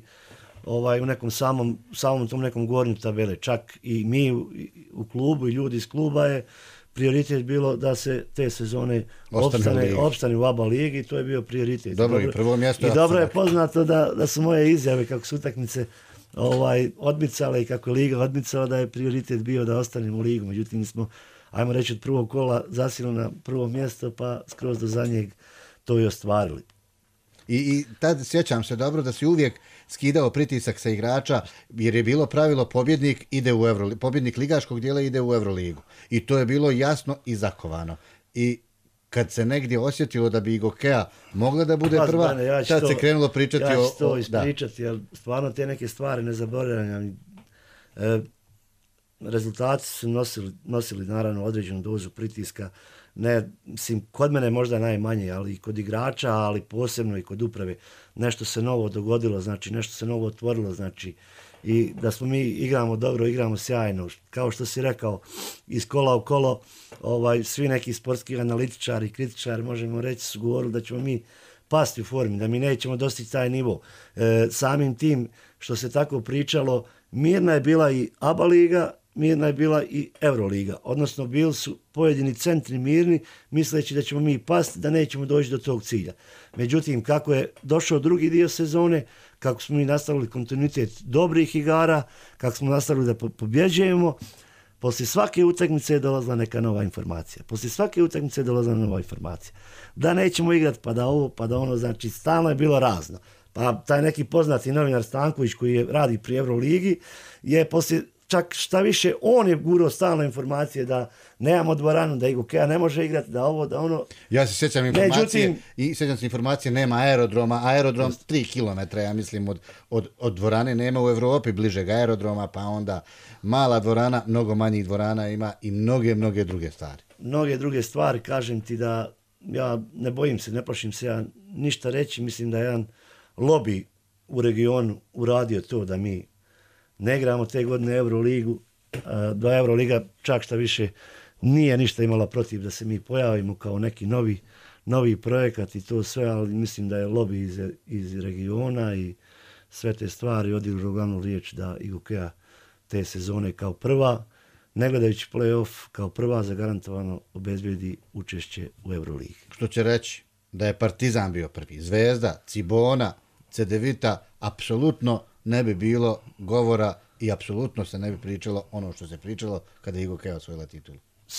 u nekom samom tom nekom gornjem tabele. Čak i mi u klubu i ljudi iz kluba je prioritet bilo da se te sezone opstane u ABA ligi i to je bio prioritet. Dobro, i prvo mjesto. I dobro je poznato da su moje izjave kako su utakmice odmicale i kako je liga odmicala, da je prioritet bio da ostanemo u ligu. Međutim, mi smo, ajmo reći, od prvog kola zasili na prvo mjesto, pa skroz do zadnjeg to i ostvarili. I tad sjećam se dobro da si uvijek skidao pritisak sa igrača, jer je bilo pravilo pobjednik ligaškog dijela ide u Euroligu. I to je bilo jasno i zakovano. I kad se negdje osjetilo da bi IGOKEA mogla da bude prva, tad se krenulo pričati ja ću to ispričati, jer stvarno te neke stvari ne zaboravljam. Rezultati su nosili naravno određenu dozu pritiska. Ne, mislim, kod mene možda najmanje, ali i kod igrača, ali posebno i kod uprave. Nešto se novo dogodilo, znači nešto se novo otvorilo, znači i da smo mi igramo dobro, igramo sjajno. Kao što si rekao, iz kola u kolo, svi neki sportski analitičari, kritičari, možemo reći, su govorili da ćemo mi pasti u formi, da mi nećemo dostići taj nivo. Samim tim što se tako pričalo, mirna je bila i ABA liga mirna je bila i Euroliga. Odnosno, bili su pojedini centri mirni, misleći da ćemo mi pasti, da nećemo doći do tog cilja. Međutim, kako je došao drugi dio sezone, kako smo mi nastavili kontinuitet dobrih igara, kako smo nastavili da pobjeđujemo, poslije svake utakmice je dolazila neka nova informacija. Poslije svake utakmice je dolazila nova informacija. Da nećemo igrati, pa da ovo, pa da ono, znači stalno je bilo razno. Pa taj neki poznati novinar Stanković koji radi pri Euroligi je poslije, čak šta više, on je gurao stalno informacije da nemamo dvoranu, da IGOK-a ne može igrati, da ovo, da ono. Ja se sjećam informacije, sjećam se informacije, nema aerodroma, aerodrom 3 km, ja mislim, od dvorane nema u Europi bližeg aerodroma, pa onda mala dvorana, mnogo manjih dvorana ima i mnoge druge stvari. Mnoge druge stvari, kažem ti da ja ne bojim se, ne plašim se ja ništa reći, mislim da je jedan lobby u regionu uradio to da mi ne igramo te godine Euroligu, da Euroliga čak šta više nije ništa imala protiv da se mi pojavimo kao neki novi projekat i to sve, ali mislim da je lobby iz regiona i sve te stvari odigrao glavnu riječ da IGOK-a te sezone kao prva, ne gledajući play-off, kao prva zagarantovano obezbijedi učešće u Euroligi. Što će reći da je Partizan bio prvi, Zvezda, Cibona, Cedevita, apsolutno ne bi bilo govora i apsolutno se ne bi pričalo ono što se pričalo kada je IGOK osvojila titulu.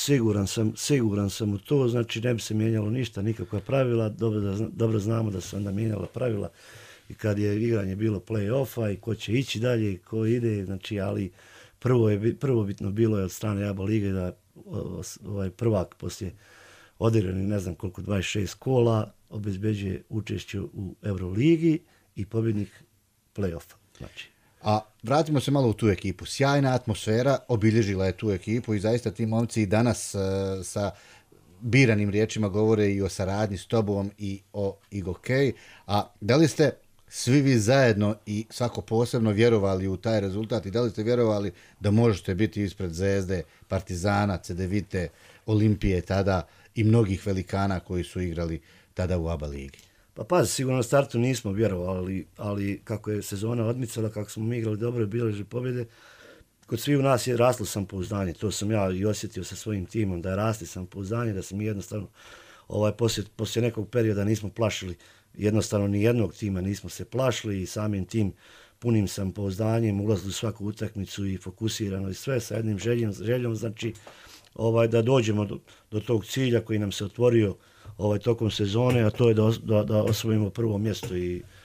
Siguran sam u to, znači ne bi se mijenjalo ništa, nikakva pravila, dobro znamo da se onda mijenjala pravila i kad je igranje bilo play-offa i ko će ići dalje i ko ide, znači, ali prvobitno bilo je od strane ABA lige da ovaj prvak poslije odigranih ne znam koliko 26 kola obezbeđuje učešće u Euroligi i pobjednik play-offa. Znači. A vratimo se malo u tu ekipu. Sjajna atmosfera obilježila je tu ekipu i zaista ti momci i danas sa biranim riječima govore i o saradnji s tobom i o IGOK. A da li ste svi vi zajedno i svako posebno vjerovali u taj rezultat i da li ste vjerovali da možete biti ispred Zvezde, Partizana, Cedevite, Olimpije tada i mnogih velikana koji su igrali tada u ABA ligi? Pa pazi, sigurno na startu nismo vjerovali, ali kako je sezona odmicala, kako smo mi igrali dobro i bilježili pobjede, kod svih u nas je raslo samopouzdanje. To sam ja i osjetio sa svojim timom, da je rasli samopouzdanje, da se mi jednostavno poslije nekog perioda nismo plašili, jednostavno ni jednog tima nismo se plašili i samim tim punim samopouzdanjem ulazili u svaku utakmicu i fokusirano i sve sa jednim željom, znači da dođemo do tog cilja koji nam se otvorio tokom sezone, a to je da osvojimo prvo mjesto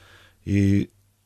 i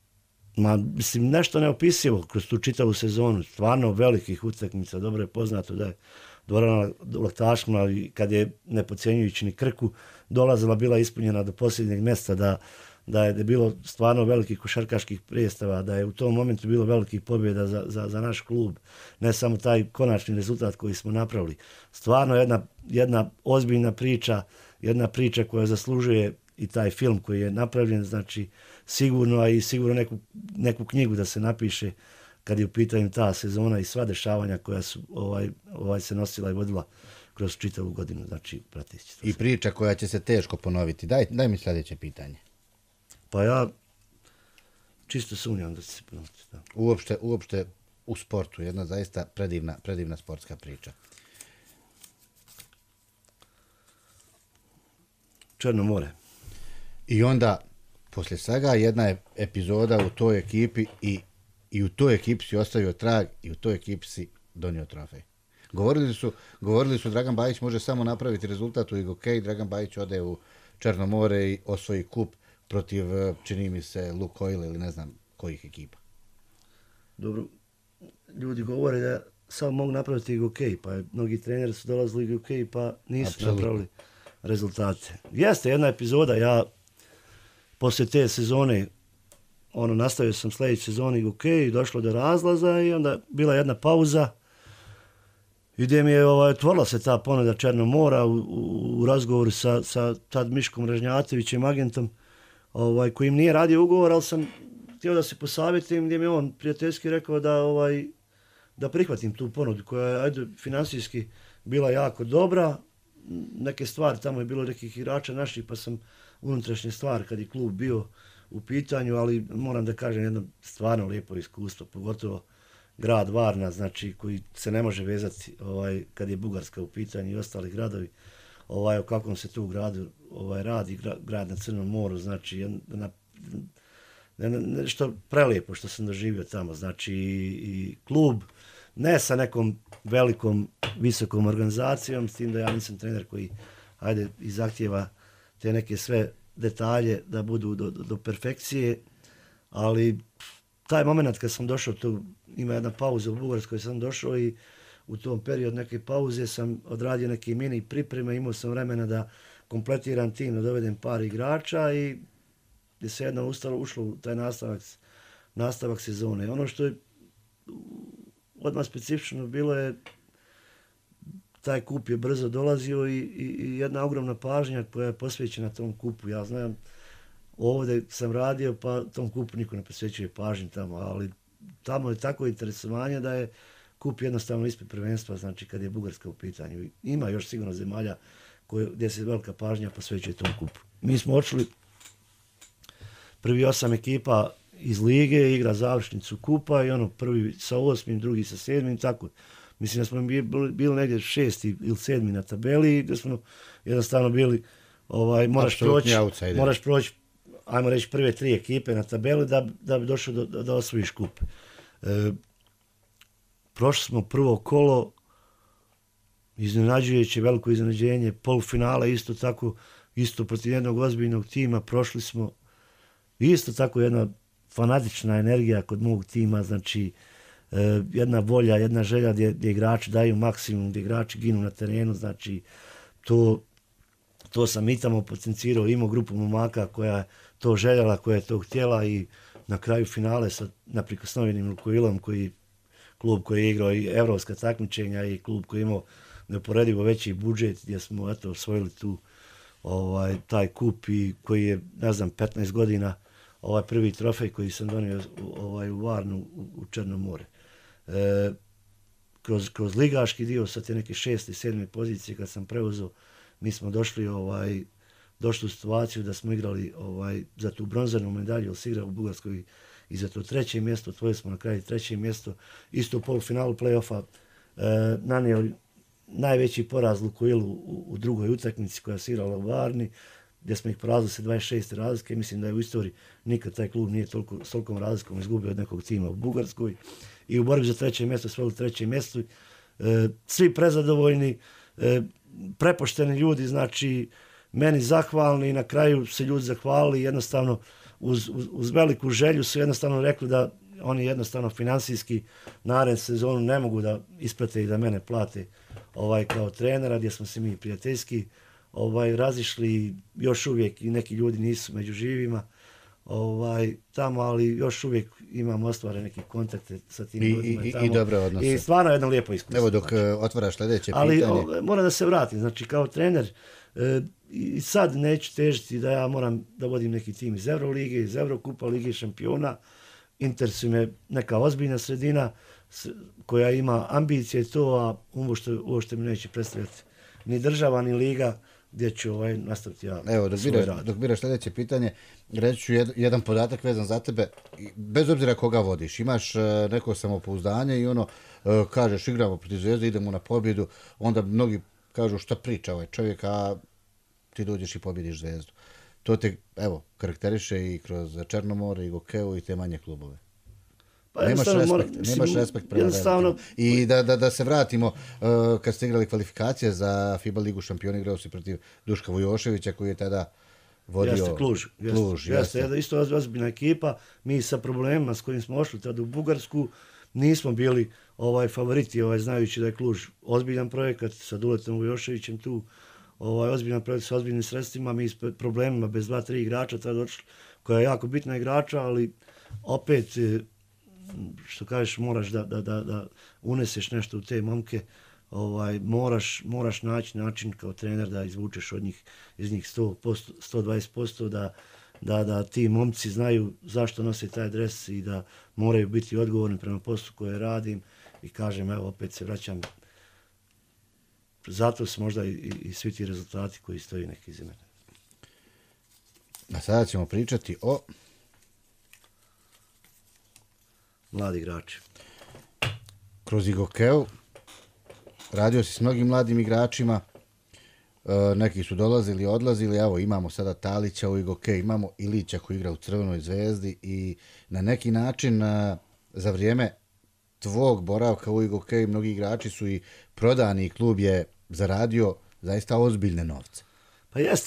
mislim, nešto neopisivo kroz tu čitavu sezonu, stvarno velikih utakmica, dobro je poznato da je dvorana Laktašma, kad je ne podcjenjujući ni Krku, dolazila, bila ispunjena do posljednjeg mjesta, da je bilo stvarno velikih košarkaških predstava, da je u tom momentu bilo velikih pobjeda za naš klub, ne samo taj konačni rezultat koji smo napravili. Stvarno jedna ozbiljna priča, jedna priča koja zaslužuje i taj film koji je napravljen, znači sigurno, a i sigurno neku knjigu da se napiše kad je u pitanju ta sezona i sva dešavanja koja su se nosila i vodila kroz čitavu godinu, znači prateći to. I priča koja će se teško ponoviti. Daj mi sljedeće pitanje. Pa ja čisto sumnjam da će se ponoviti. Da. Uopšte u sportu, jedna zaista predivna sportska priča. Črno more. I onda, poslije svega, jedna je epizoda u toj ekipi i u toj ekipi si ostavio trag i u toj ekipi si donio trofej. Govorili su Dragan Bajić može samo napraviti rezultat u IGOK, Dragan Bajić ode u Črno more i osvoji kup protiv, čini mi se, Lukoil ili ne znam kojih ekipa. Dobro, ljudi govore da samo mogu napraviti IGOK, pa mnogi treneri su dolazili u IGOK pa nisu napravili rezultate. Jeste jedna epizoda, ja poslije te sezone nastavio sam sljedeće sezoni IGOK i došlo do razlaza i onda bila jedna pauza i gdje mi je otvorila se ta ponuda Černog mora u razgovoru sa tad Miškom Ražnjatovićem, agentom, koji im nije radio ugovor, ali sam htio da se posavjetim, gdje mi je on prijateljski rekao da prihvatim tu ponudu koja je financijski bila jako dobra. Neke stvari, tamo je bilo nekih igrača naših, pa sam unutrašnje stvari kad je klub bio u pitanju, ali moram da kažem jedno stvarno lijepo iskustvo, pogotovo grad Varna, znači koji se ne može vezati kad je Bugarska u pitanju i ostali gradovi, o kakvom se tu gradu radi, grad na Crnom moru, znači nešto prelijepo što sam doživio tamo, znači i klub, ne sa nekom velikom, visokom organizacijom, s tim da ja nisam trener koji, i zahtjeva te neke sve detalje da budu do perfekcije, ali taj moment kad sam došao tu, ima jedna pauza u Bugarskoj, sam došao i u tom periodu neke pauze sam odradio neke mini pripreme, imao sam vremena da kompletiram tim, da dovedem par igrača i gdje se jedno ušlo u taj nastavak sezone. Ono što je odmah specifično bilo je, taj kup je brzo dolazio i jedna ogromna pažnja koja je posvećena tom kupu. Ja znam, ovdje sam radio, pa tom kupu niko ne posvećuje pažnju tamo, ali tamo je tako interesovanje da je kup jednostavno ispred prvenstva, znači kad je Bugarska u pitanju. Ima još sigurno zemalja gdje se velika pažnja posvećuje tom kupu. Mi smo odšli prvi 8 ekipa iz lige, igra završnicu kupa i prvi sa 8, drugi sa 7, tako. Mislim da smo bili negdje 6. ili 7. na tabeli i da smo jednostavno bili, moraš proći, ajmo reći, prve 3 ekipe na tabeli da bi došao da osvojiš kup. Prošli smo prvo kolo, iznenađujuće, veliko iznenađenje, polufinale isto tako, isto protiv jednog ozbiljnog tima, prošli smo, isto tako jedna fanatična energija kod mog tima, znači jedna volja, jedna želja gdje igrači daju maksimum, gdje igrači ginu na terenu, znači to sam i tamo potencirao, imao grupu momaka koja je to željela, koja je to htjela i na kraju finale sa neprikosnovenim Lukoilom, klub koji je igrao i evropska takmičenja i klub koji je imao neuporedivo veći budžet gdje smo osvojili tu taj kup i koji je, ne znam, 15 godina prvi trofej koji sam donio u Varnu u Črno more. Kroz ligaški dio sa te neke 6. i 7. pozicije kad sam preuzeo, mi smo došli u situaciju da smo igrali za tu bronzanu medalju, jer se igra u Bugarskoj i za to 3. mjesto, tvojili smo na kraju 3. mjesto, isto u polufinalu play-offa nanijeli najveći poraz Lukoilu u drugoj utakmici koja se igrala u Varni, gdje smo ih porazili sa 26 razlike. Mislim da je u istoriji nikad taj klub nije s tolikom razlikom izgubio od nekog tima u Bugarskoj. I u borbi za 3. mjesto osvojili 3. mjesto. Svi prezadovoljni, prepošteni ljudi, znači meni zahvalni i na kraju se ljudi zahvalili jednostavno uz veliku želju su jednostavno rekli da oni jednostavno financijski narednu sezonu ne mogu da isprate i da mene plate kao trenera, gdje smo se mi prijateljski razišli, još uvijek i neki ljudi nisu među živima tamo, ali još uvijek imam ostvare neke kontakte sa tim ljudima tamo. I dobre odnose. I stvarno jedno lijepo iskustvo. Evo dok otvaraš sljedeće pitanje. Ali moram da se vratim, znači kao trener i sad neću težiti da ja moram da vodim neki tim iz Eurolige, iz Eurokupa, Lige šampiona. Interesuje me neka ozbiljna sredina koja ima ambicije to, a ovo što mi neće predstavljati ni država, ni liga, gdje ću nastaviti ja svoj rad. Dok biraš sljedeće pitanje, reći ću jedan podatak vezan za tebe. Bez obzira koga vodiš, imaš neko samopouzdanje i kažeš igramo protiv Zvezde, idemo na pobjedu, onda mnogi kažu šta priča ovaj čovjek, a ti dođeš i pobjediš Zvezdu. To te, karakteriše i kroz Černomore, i Gokeu i te manje klubove. Pa nemaš respekt prema velikim. I da se vratimo, kad ste igrali kvalifikacije za FIBA ligu šampiona, igrao si protiv Duška Vujoševića koji je tada vodio Kluž. Jeste, isto ozbiljna ekipa. Mi sa problemima s kojim smo ošli tada u Bugarsku nismo bili favoriti, znajući da je Kluž ozbiljan projekat sa Duletom Vujoševićem tu, ozbiljan projekt sa ozbiljnim sredstvima, mi s problemima bez 2-3 igrača tada došli, koja je jako bitna igrača, ali opet što kažeš, moraš da uneseš nešto u te momke, moraš naći način kao trener da izvučeš iz njih 100%, 120%, da ti momci znaju zašto nose taj dres i da moraju biti odgovorni prema poslu koje radim. I kažem, opet se vraćam, zato su možda i svi ti rezultati koji stoji neki iza mene. A sada ćemo pričati o mladi igrači. kroz Igokeu, radio si s mnogim mladim igračima, neki su dolazili, odlazili, evo imamo sada Talića u Igokeu, imamo Ilića koji igra u Crvenoj zvezdi i na neki način za vrijeme tvog boravka u Igokeu mnogi igrači su i prodani i klub je zaradio zaista ozbiljne novce. Pa jeste,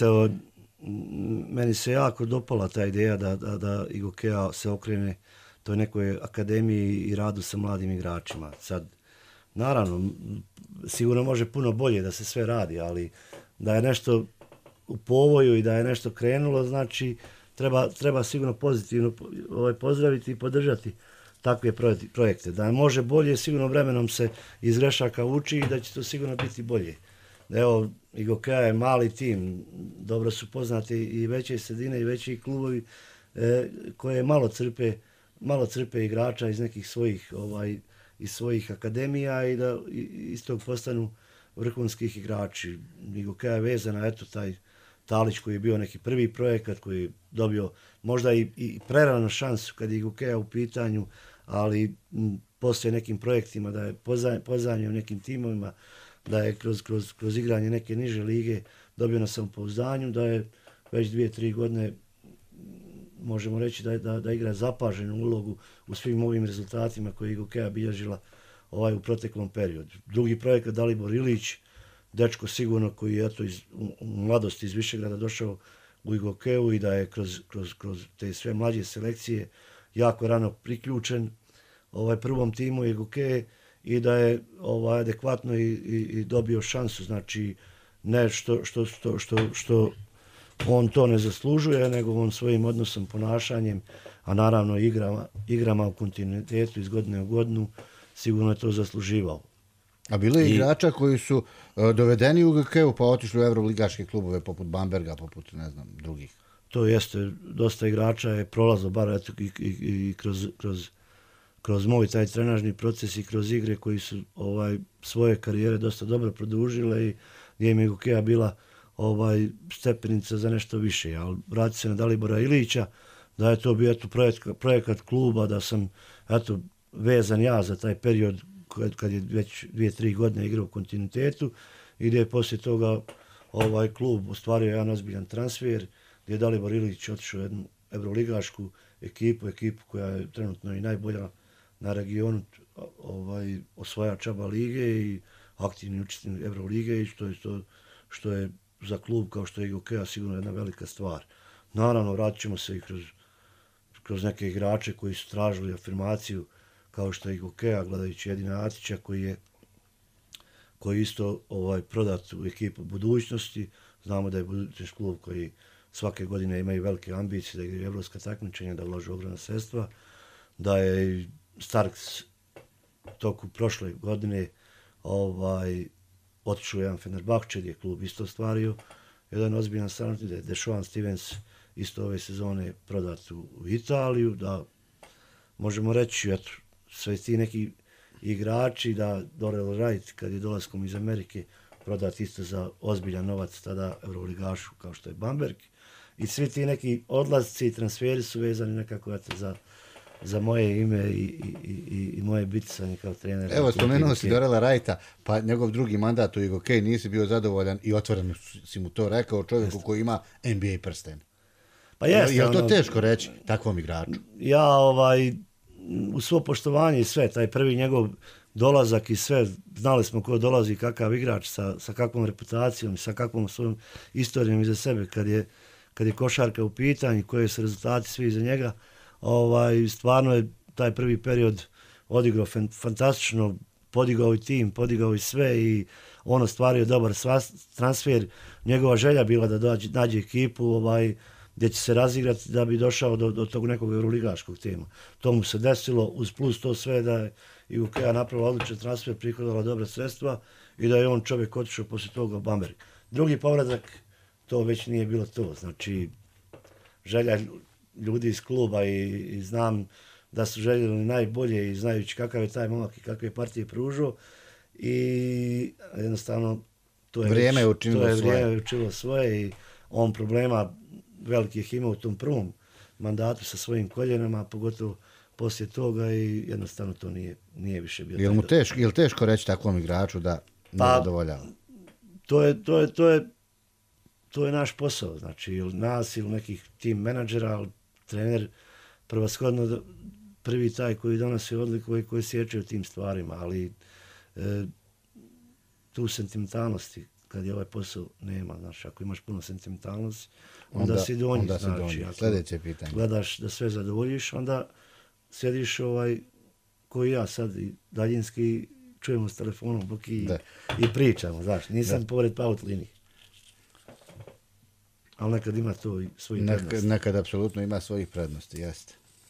meni se jako dopala ta ideja da Igokea se okrene toj nekoj akademiji i radu sa mladim igračima. Sad, naravno, sigurno može puno bolje da se sve radi, ali da je nešto u povoju i da je nešto krenulo, znači treba sigurno pozitivno pozdraviti i podržati takve projekte. Da može bolje, sigurno vremenom se iz grešaka uči i da će to sigurno biti bolje. Evo, Igokea je mali tim, dobro su poznati i veće sredine i veći klubovi koje malo crpe igrača iz nekih svojih akademija i da iz tog postanu vrhunskih igrači. Igokea je vezana, eto taj Talić koji je bio neki prvi projekat koji je dobio možda i prerano šansu kad je Igokea u pitanju, ali poslije nekim projektima da je pozajmio nekim timovima, da je kroz igranje neke niže lige dobio na samopouzdanju, da je već 2-3 godine možemo reći da igra zapaženu ulogu u svim ovim rezultatima koje je Igokea bilježila u proteklom periodu. Drugi projekat Dalibor Ilić, dečko sigurno koji je u mladosti iz Višegrada došao u Igokeu i da je kroz te sve mlađe selekcije jako rano priključen prvom timu Igokee i da je adekvatno i dobio šansu, znači ne što on to ne zaslužuje, nego on svojim odnosom, ponašanjem, a naravno igrama u kontinuitetu iz godine u godinu, sigurno je to zasluživao. A bilo je igrača koji su dovedeni u Igokeu pa otišli u evroligaške klubove poput Bamberga, poput ne znam drugih. To jeste, dosta igrača je prolazilo, bar eto i kroz moj taj trenažni proces i kroz igre koji su svoje karijere dosta dobro produžile i gdje im je Igokea bila stepenica za nešto više. Ali vrati se na Dalibora Ilića, da je to bio projekat kluba, da sam vezan ja za taj period kad je već 2-3 godine igrao u kontinuitetu i gdje je poslije toga klub ostvario jedan ozbiljan transfer, gdje je Dalibor Ilić otišao u jednu evroligašku ekipu koja je trenutno i najbolja na regionu, osvajač ABA lige i aktivni učesnik Evrolige i što je za klub kao što je Igokea sigurno jedna velika stvar. Naravno, vratit ćemo se i kroz neke igrače koji su tražili afirmaciju kao što je Igokea, gledajući Edina Atića koji je isto prodat u ekipu budućnosti. Znamo da je budućnost klub koji svake godine imaju velike ambicije da igraju evropska takmičenja, da ulažu ogromna sredstva, da je Starks toku prošle godine otišao jedan Fenerbahče gdje je klub isto ostvario jedan ozbiljan stvarno, da je Dešovan Stevens isto ove sezone prodat u Italiju, da možemo reći, eto, sve ti neki igrači, da Dorel Wright kad je dolaskom iz Amerike prodat isto za ozbiljan novac tada evroligašu kao što je Bamberg i svi ti neki odlasci i transferi su vezani nekako za moje ime i moje bitisanje kao trener. Evo, spomenuo si Dorela Wrighta, pa njegov drugi mandat u Igokei nisi bio zadovoljan i otvoreno si mu to rekao čovjeku koji ima NBA prsten. Pa jeste. Je li to teško reći takvom igraču? Ja, u svo poštovanje i sve, taj prvi njegov dolazak i sve, znali smo ko dolazi, kakav igrač, sa kakvom reputacijom, sa kakvom svojom istorijom iza sebe, kad je košarka u pitanju, koji su rezultati svi iza njega, stvarno je taj prvi period odigrao fantastično, podigao i tim, podigao i sve i on ostvario dobar transfer. Njegova želja bila da nađe ekipu gdje će se razigrati da bi došao do tog nekog evroligaškog tima. To mu se desilo, uz plus to sve da je Igokea napravila odličan transfer, prihodovala dobra sredstva i da je on čovjek otišao poslije toga u Bamberg. Drugi povratak, to već nije bilo to. Znači, želja ljudi iz kluba i znam da su željeli najbolje i znajući kakav je taj momak i kakve partije pružio i jednostavno to je vrijeme učinilo svoje i on problema velikih ima u tom prvom mandatu sa svojim koljenama, pogotovo poslije toga i jednostavno to nije više bilo. Je li teško reći takvom igraču da ne zadovoljava? To je naš posao, znači ili nas ili nekih tim menadžera, ali trener prvoshodno prvi taj koji donosi odliku i koji sjeća o tim stvarima, ali tu sentimentalnosti, kad je ovaj posao nema, znači ako imaš puno sentimentalnosti, onda si donji, znači ako sljedeće pitanje. Gledaš da sve zadovoljiš, onda sjediš koji ja sad i daljinski čujemo s telefonom Boki i pričamo, znaš, nisam pored pa liniji. Ali nekad ima to i svojih prednosti. Nekad apsolutno ima svojih prednosti, jeste.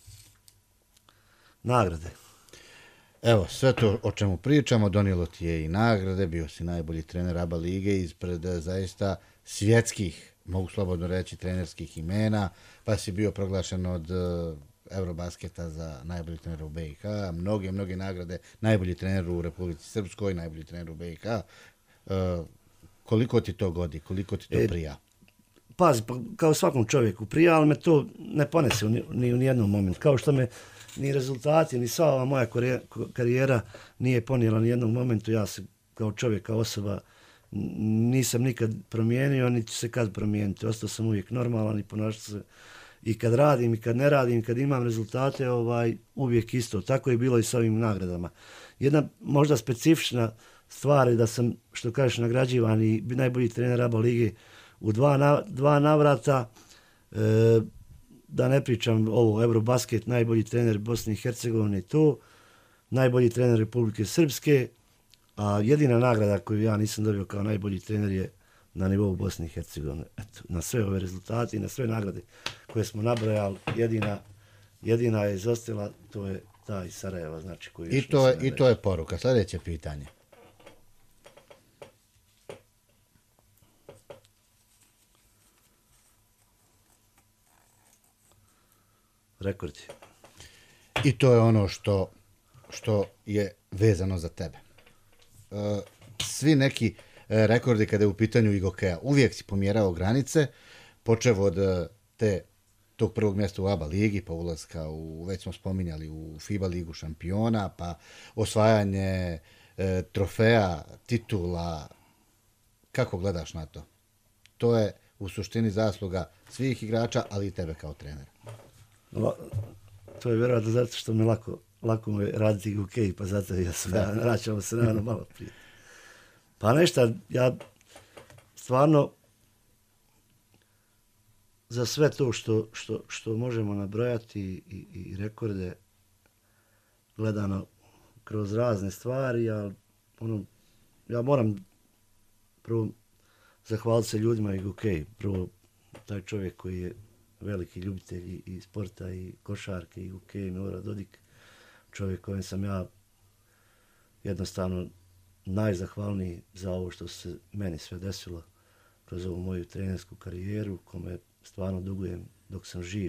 Nagrade. Evo, sve to o čemu pričamo, donijelo ti je i nagrade, bio si najbolji trener ABA lige ispred zaista svjetskih, mogu slobodno reći, trenerskih imena, pa si bio proglašen od Eurobasketa za najbolji trener u BiH, mnoge nagrade, najbolji trener u Republici Srpskoj, najbolji trener u BiH. Koliko ti to godi, koliko ti to prija? Pazi, pa kao svakom čovjeku prija, ali me to ne ponese ni u nijednom momentu. Kao što me ni rezultati, ni sva ova moja karijera nije ponijela ni jednom momentu. Ja se kao čovjek, kao osoba nisam nikad promijenio, niti se kad promijeniti. Ostao sam uvijek normalan i ponašao se i kad radim i kad ne radim, kad imam rezultate, uvijek isto. Tako je bilo i s ovim nagradama. Jedna možda specifična stvar je da sam, što kažeš, nagrađivan i najbolji trener ABA lige u dva navrata, da ne pričam ovo, Eurobasket, najbolji trener Bosne i Hercegovine, to, najbolji trener Republike Srpske, a jedina nagrada koju ja nisam dobio kao najbolji trener je na nivou Bosne i Hercegovine. Eto, na sve ove rezultate i na sve nagrade koje smo nabrojali, jedina je izostala, to je ta iz Sarajeva. Znači, I to je poruka. Sljedeće pitanje. Rekordi. I to je ono što je vezano za tebe. Svi neki rekordi kada je u pitanju Igokeja, uvijek si pomjerao granice, počev od tog prvog mjesta u ABA ligi, pa ulaska već smo spominjali, u FIBA ligu šampiona, pa osvajanje trofeja, titula. Kako gledaš na to? To je u suštini zasluga svih igrača, ali i tebe kao trenera. To je vjerojatno zato što mi lako mu je raditi u Keji, pa zato ja se vraćamo se naravno malo prije. Pa nešto, ja stvarno za sve to što možemo nabrojati i rekorde gledano kroz razne stvari, ali ja moram prvo zahvaliti se ljudima i Gokeji. Prvo taj čovjek koji je veliki ljubitelj i sporta i košarke i Gokeji, Milorad Dodik, čovjek kojem sam ja jednostavno najzahvalniji za ovo što se meni sve desilo kroz ovu moju trenersku karijeru, kome stvarno dugujem dok sam živ.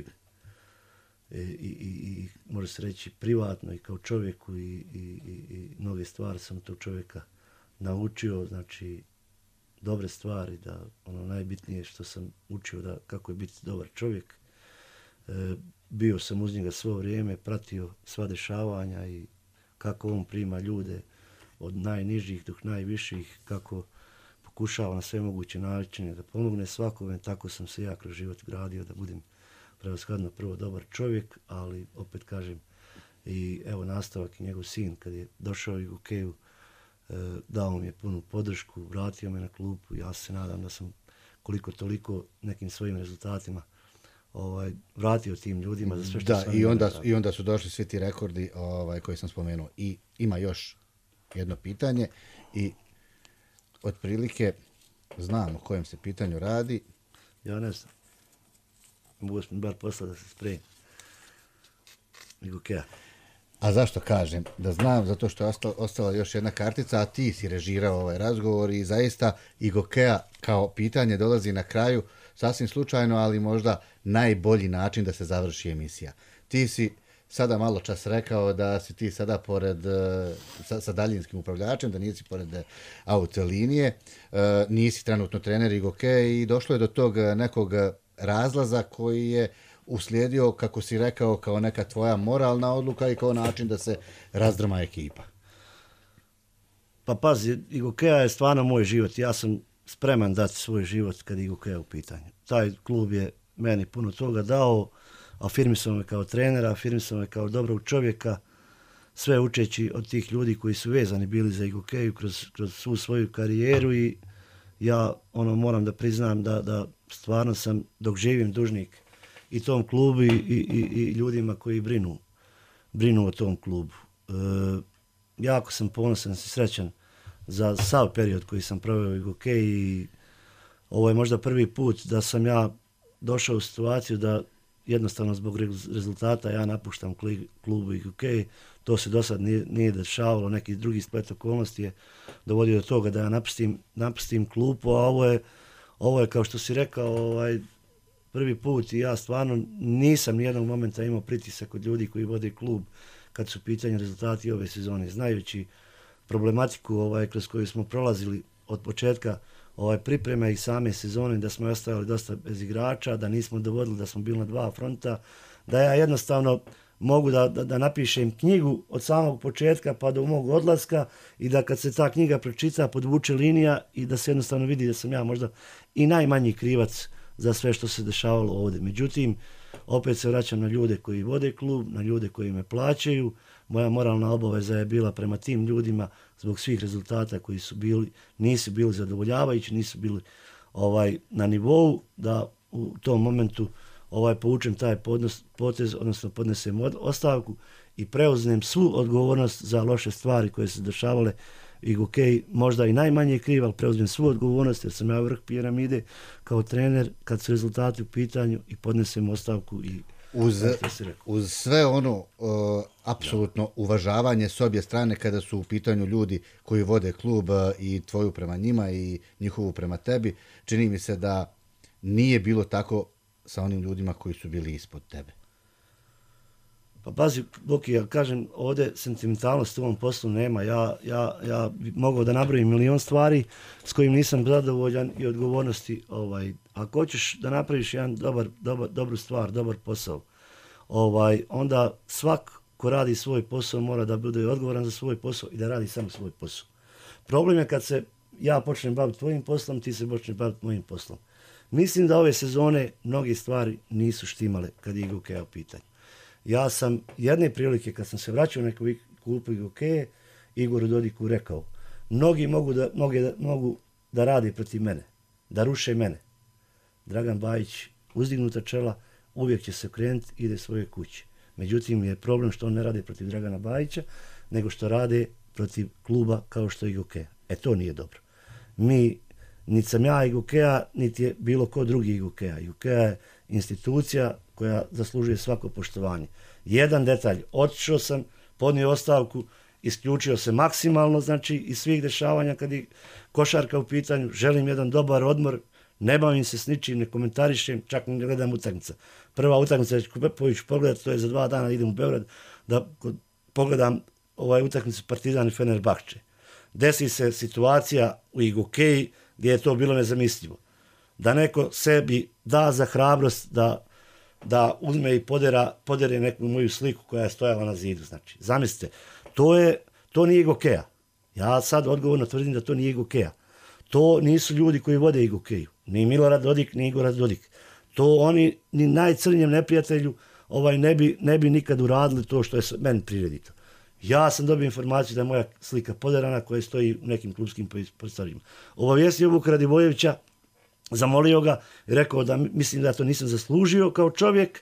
I može se reći privatno i kao čovjeku i mnoge stvari sam tog čovjeka naučio, znači dobre stvari, da ono najbitnije što sam učio da kako je biti dobar čovjek. Bio sam uz njega svo vrijeme, pratio sva dešavanja i kako on prima ljude od najnižih do najviših, kako pokušava na sve moguće načine da pomogne svakome, tako sam se ja kroz život gradio da budem prevashodno prvo dobar čovjek, ali opet kažem i evo nastavak i njegov sin kad je došao i u Keju, dao mi je punu podršku, vratio me na klupu, ja se nadam da sam koliko toliko nekim svojim rezultatima vratio tim ljudima za sve što sam i onda su došli svi ti rekordi koje sam spomenuo. I ima još jedno pitanje i otprilike znam o kojem se pitanju radi. Ja ne znam. Mogu sam bar poslati da se spremim. A zašto kažem da znam? Zato što je ostala još jedna kartica, a ti si režirao ovaj razgovor i zaista Igokeja kao pitanje dolazi na kraju sasvim slučajno, ali možda najbolji način da se završi emisija. Ti si sada malo čas rekao da si ti sada pored sa daljinskim upravljačem, da nisi pored auto linije, nisi trenutno trener Igokeja i došlo je do tog nekog razlaza koji je uslijedio, kako si rekao, kao neka tvoja moralna odluka i kao način da se razdrma ekipa? Pa pazi, Igokea je stvarno moj život. Ja sam spreman dati svoj život kad je Igokea u pitanju. Taj klub je meni puno toga dao, afirmisao me kao trenera, afirmisao me kao dobrog čovjeka, sve učeći od tih ljudi koji su vezani bili za Igokeju kroz svu svoju karijeru i ja moram da priznam da stvarno sam dok živim dužnik i tom klubu i ljudima koji brinu o tom klubu. Jako sam ponosan i srećan za sav period koji sam proveo u Igokeji i ovo je možda prvi put da sam ja došao u situaciju da jednostavno zbog rezultata ja napuštam klubu Igokeji. To se do sad nije dešavalo, neki drugi splet okolnosti je dovodio do toga da ja napustim klubu, a ovo je kao što si rekao prvi put i ja stvarno nisam nijednog momenta imao pritisak od ljudi koji vode klub kad su pitanje rezultati ove sezone, znajući problematiku kroz koju smo prolazili od početka pripreme i same sezone, da smo ostavili dosta bez igrača, da nismo dovodili, da smo bili na dva fronta, da ja jednostavno mogu da napišem knjigu od samog početka pa do mog odlaska i da kad se ta knjiga pročita, podvuče linija i da se jednostavno vidi da sam ja možda i najmanji krivac za sve što se dešavalo ovdje. Međutim, opet se vraćam na ljude koji vode klub, na ljude koji me plaćaju. Moja moralna obaveza je bila prema tim ljudima zbog svih rezultata koji nisu bili zadovoljavajući, nisu bili na nivou, da u tom momentu povučem taj potez, odnosno podnesem ostavku i preuzmem svu odgovornost za loše stvari koje se dešavale Igokej, možda i najmanje kriv, ali preuzmem svu odgovornost jer sam ja vrh piramide kao trener kad su rezultati u pitanju i podnesem ostavku i uz sve apsolutno uvažavanje s obje strane kada su u pitanju ljudi koji vode klub i tvoju prema njima i njihovu prema tebi, čini mi se da nije bilo tako sa onim ljudima koji su bili ispod tebe. Pa pazi, Boki, ja kažem, ovdje sentimentalnosti u ovom poslu nema. Ja bi mogao da nabrojim milion stvari s kojim nisam zadovoljan i odgovornosti. Ako hoćeš da napraviš jedan dobru stvar, dobar posao, onda svak ko radi svoj posao mora da bude odgovoran za svoj posao i da radi samo svoj posao. Problem je kad se ja počnem baviti tvojim poslom, ti se počneš baviti mojim poslom. Mislim da ove sezone mnogi stvari nisu štimale kad je Igokeja u pitanju. Ja sam jedne prilike kad sam se vraćao na neku klupu Igokeje, Igoru Dodiku rekao, mnogi mogu da radi protiv mene, da ruše mene. Dragan Bajić, uzdignuta čela, uvijek će se okrenuti i ide svoje kuće. Međutim, je problem što on ne radi protiv Dragana Bajića, nego što rade protiv kluba kao što je Igokeja. To nije dobro. Niti sam ja Igokeja, niti je bilo ko drugi Igokeja. Igokeja je institucija koja zaslužuje svako poštovanje. Jedan detalj, otišao sam, podnio ostavku, isključio se maksimalno, znači iz svih dešavanja kad je košarka u pitanju, želim jedan dobar odmor, ne bavim se s ničim, ne komentarišem, čak ne gledam utakmica. Prva utakmica koju ću pogledati, to je za 2 dana idem u Beograd, da pogledam utakmicu Partizan i Fenerbahče. Desi se situacija u Igokeji gdje je to bilo nezamislivo. Da neko sebi da za hrabrost da uzme i podere neku moju sliku koja je stojala na zidu. Znači, zamislite, to nije Igokeja. Ja sad odgovorno tvrdim da to nije Igokeja. To nisu ljudi koji vode Igokeju. Ni Milorad Dodik, ni Igor Dodik. To oni ni najcrnjem neprijatelju ne bi nikad uradili to što je meni priredito. Ja sam dobio informaciju da je moja slika poderana koja stoji u nekim klubskim prostorijama. Obavijestio Vuka Radivojevića, zamolio ga i rekao da mislim da to nisam zaslužio kao čovjek,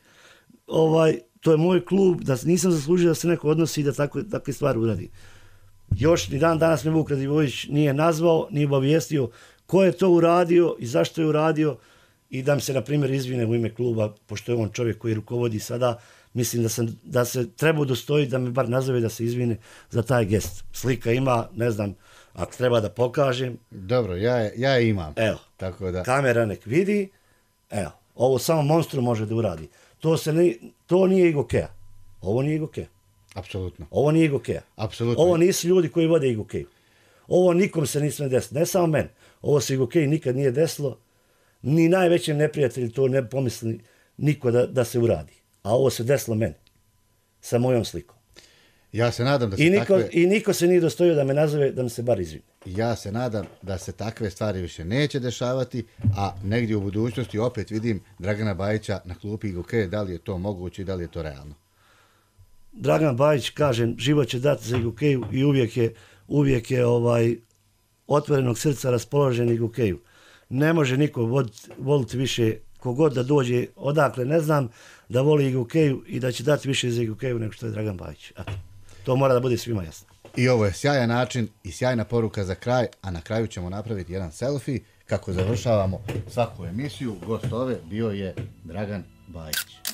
to je moj klub, da nisam zaslužio da se neko odnosi i da takve stvari uradi. Još ni dan danas me Vuk Radivojević nije nazvao, nije obavijestio ko je to uradio i zašto je uradio i da mi se, na primjer, izvine u ime kluba, pošto je on čovjek koji rukovodi sada, mislim da se treba udostojiti da me bar nazove da se izvine za taj gest. Slika ima, ne znam, ako treba da pokažem. Dobro, ja je imam. Evo, tako da. Kamera nek vidi, evo, ovo samo monstrum može da uradi. To nije Igokeja. Ovo nije Igokeja. Apsolutno. Ovo nije Igokeja. Apsolutno. Ovo nisu ljudi koji vode Igokeju. Ovo nikom se nismo desilo, ne samo meni. Ovo se Igokeji nikad nije desilo, ni najvećem neprijatelju to ne pomisli niko da se uradi. A ovo se desilo meni. Sa mojom slikom. Ja se nadam da se I niko se nije dostojio da me nazove, da mi se bar izvini. Ja se nadam da se takve stvari više neće dešavati, a negdje u budućnosti opet vidim Dragana Bajića na klupi Igokeje, da li je to moguće i da li je to realno. Dragan Bajić, kažem, život će dati za Igokeju i uvijek je otvorenog srca raspoložen Igokeju. Ne može niko voliti više, kogod da dođe odakle, ne znam, da voli Igokeju i da će dati više za Igokeju nego što je Dragan Bajić. Eto, to mora da bude svima jasno. I ovo je sjajan način i sjajna poruka za kraj, a na kraju ćemo napraviti jedan selfie kako završavamo svaku emisiju. Gost ove bio je Dragan Bajić.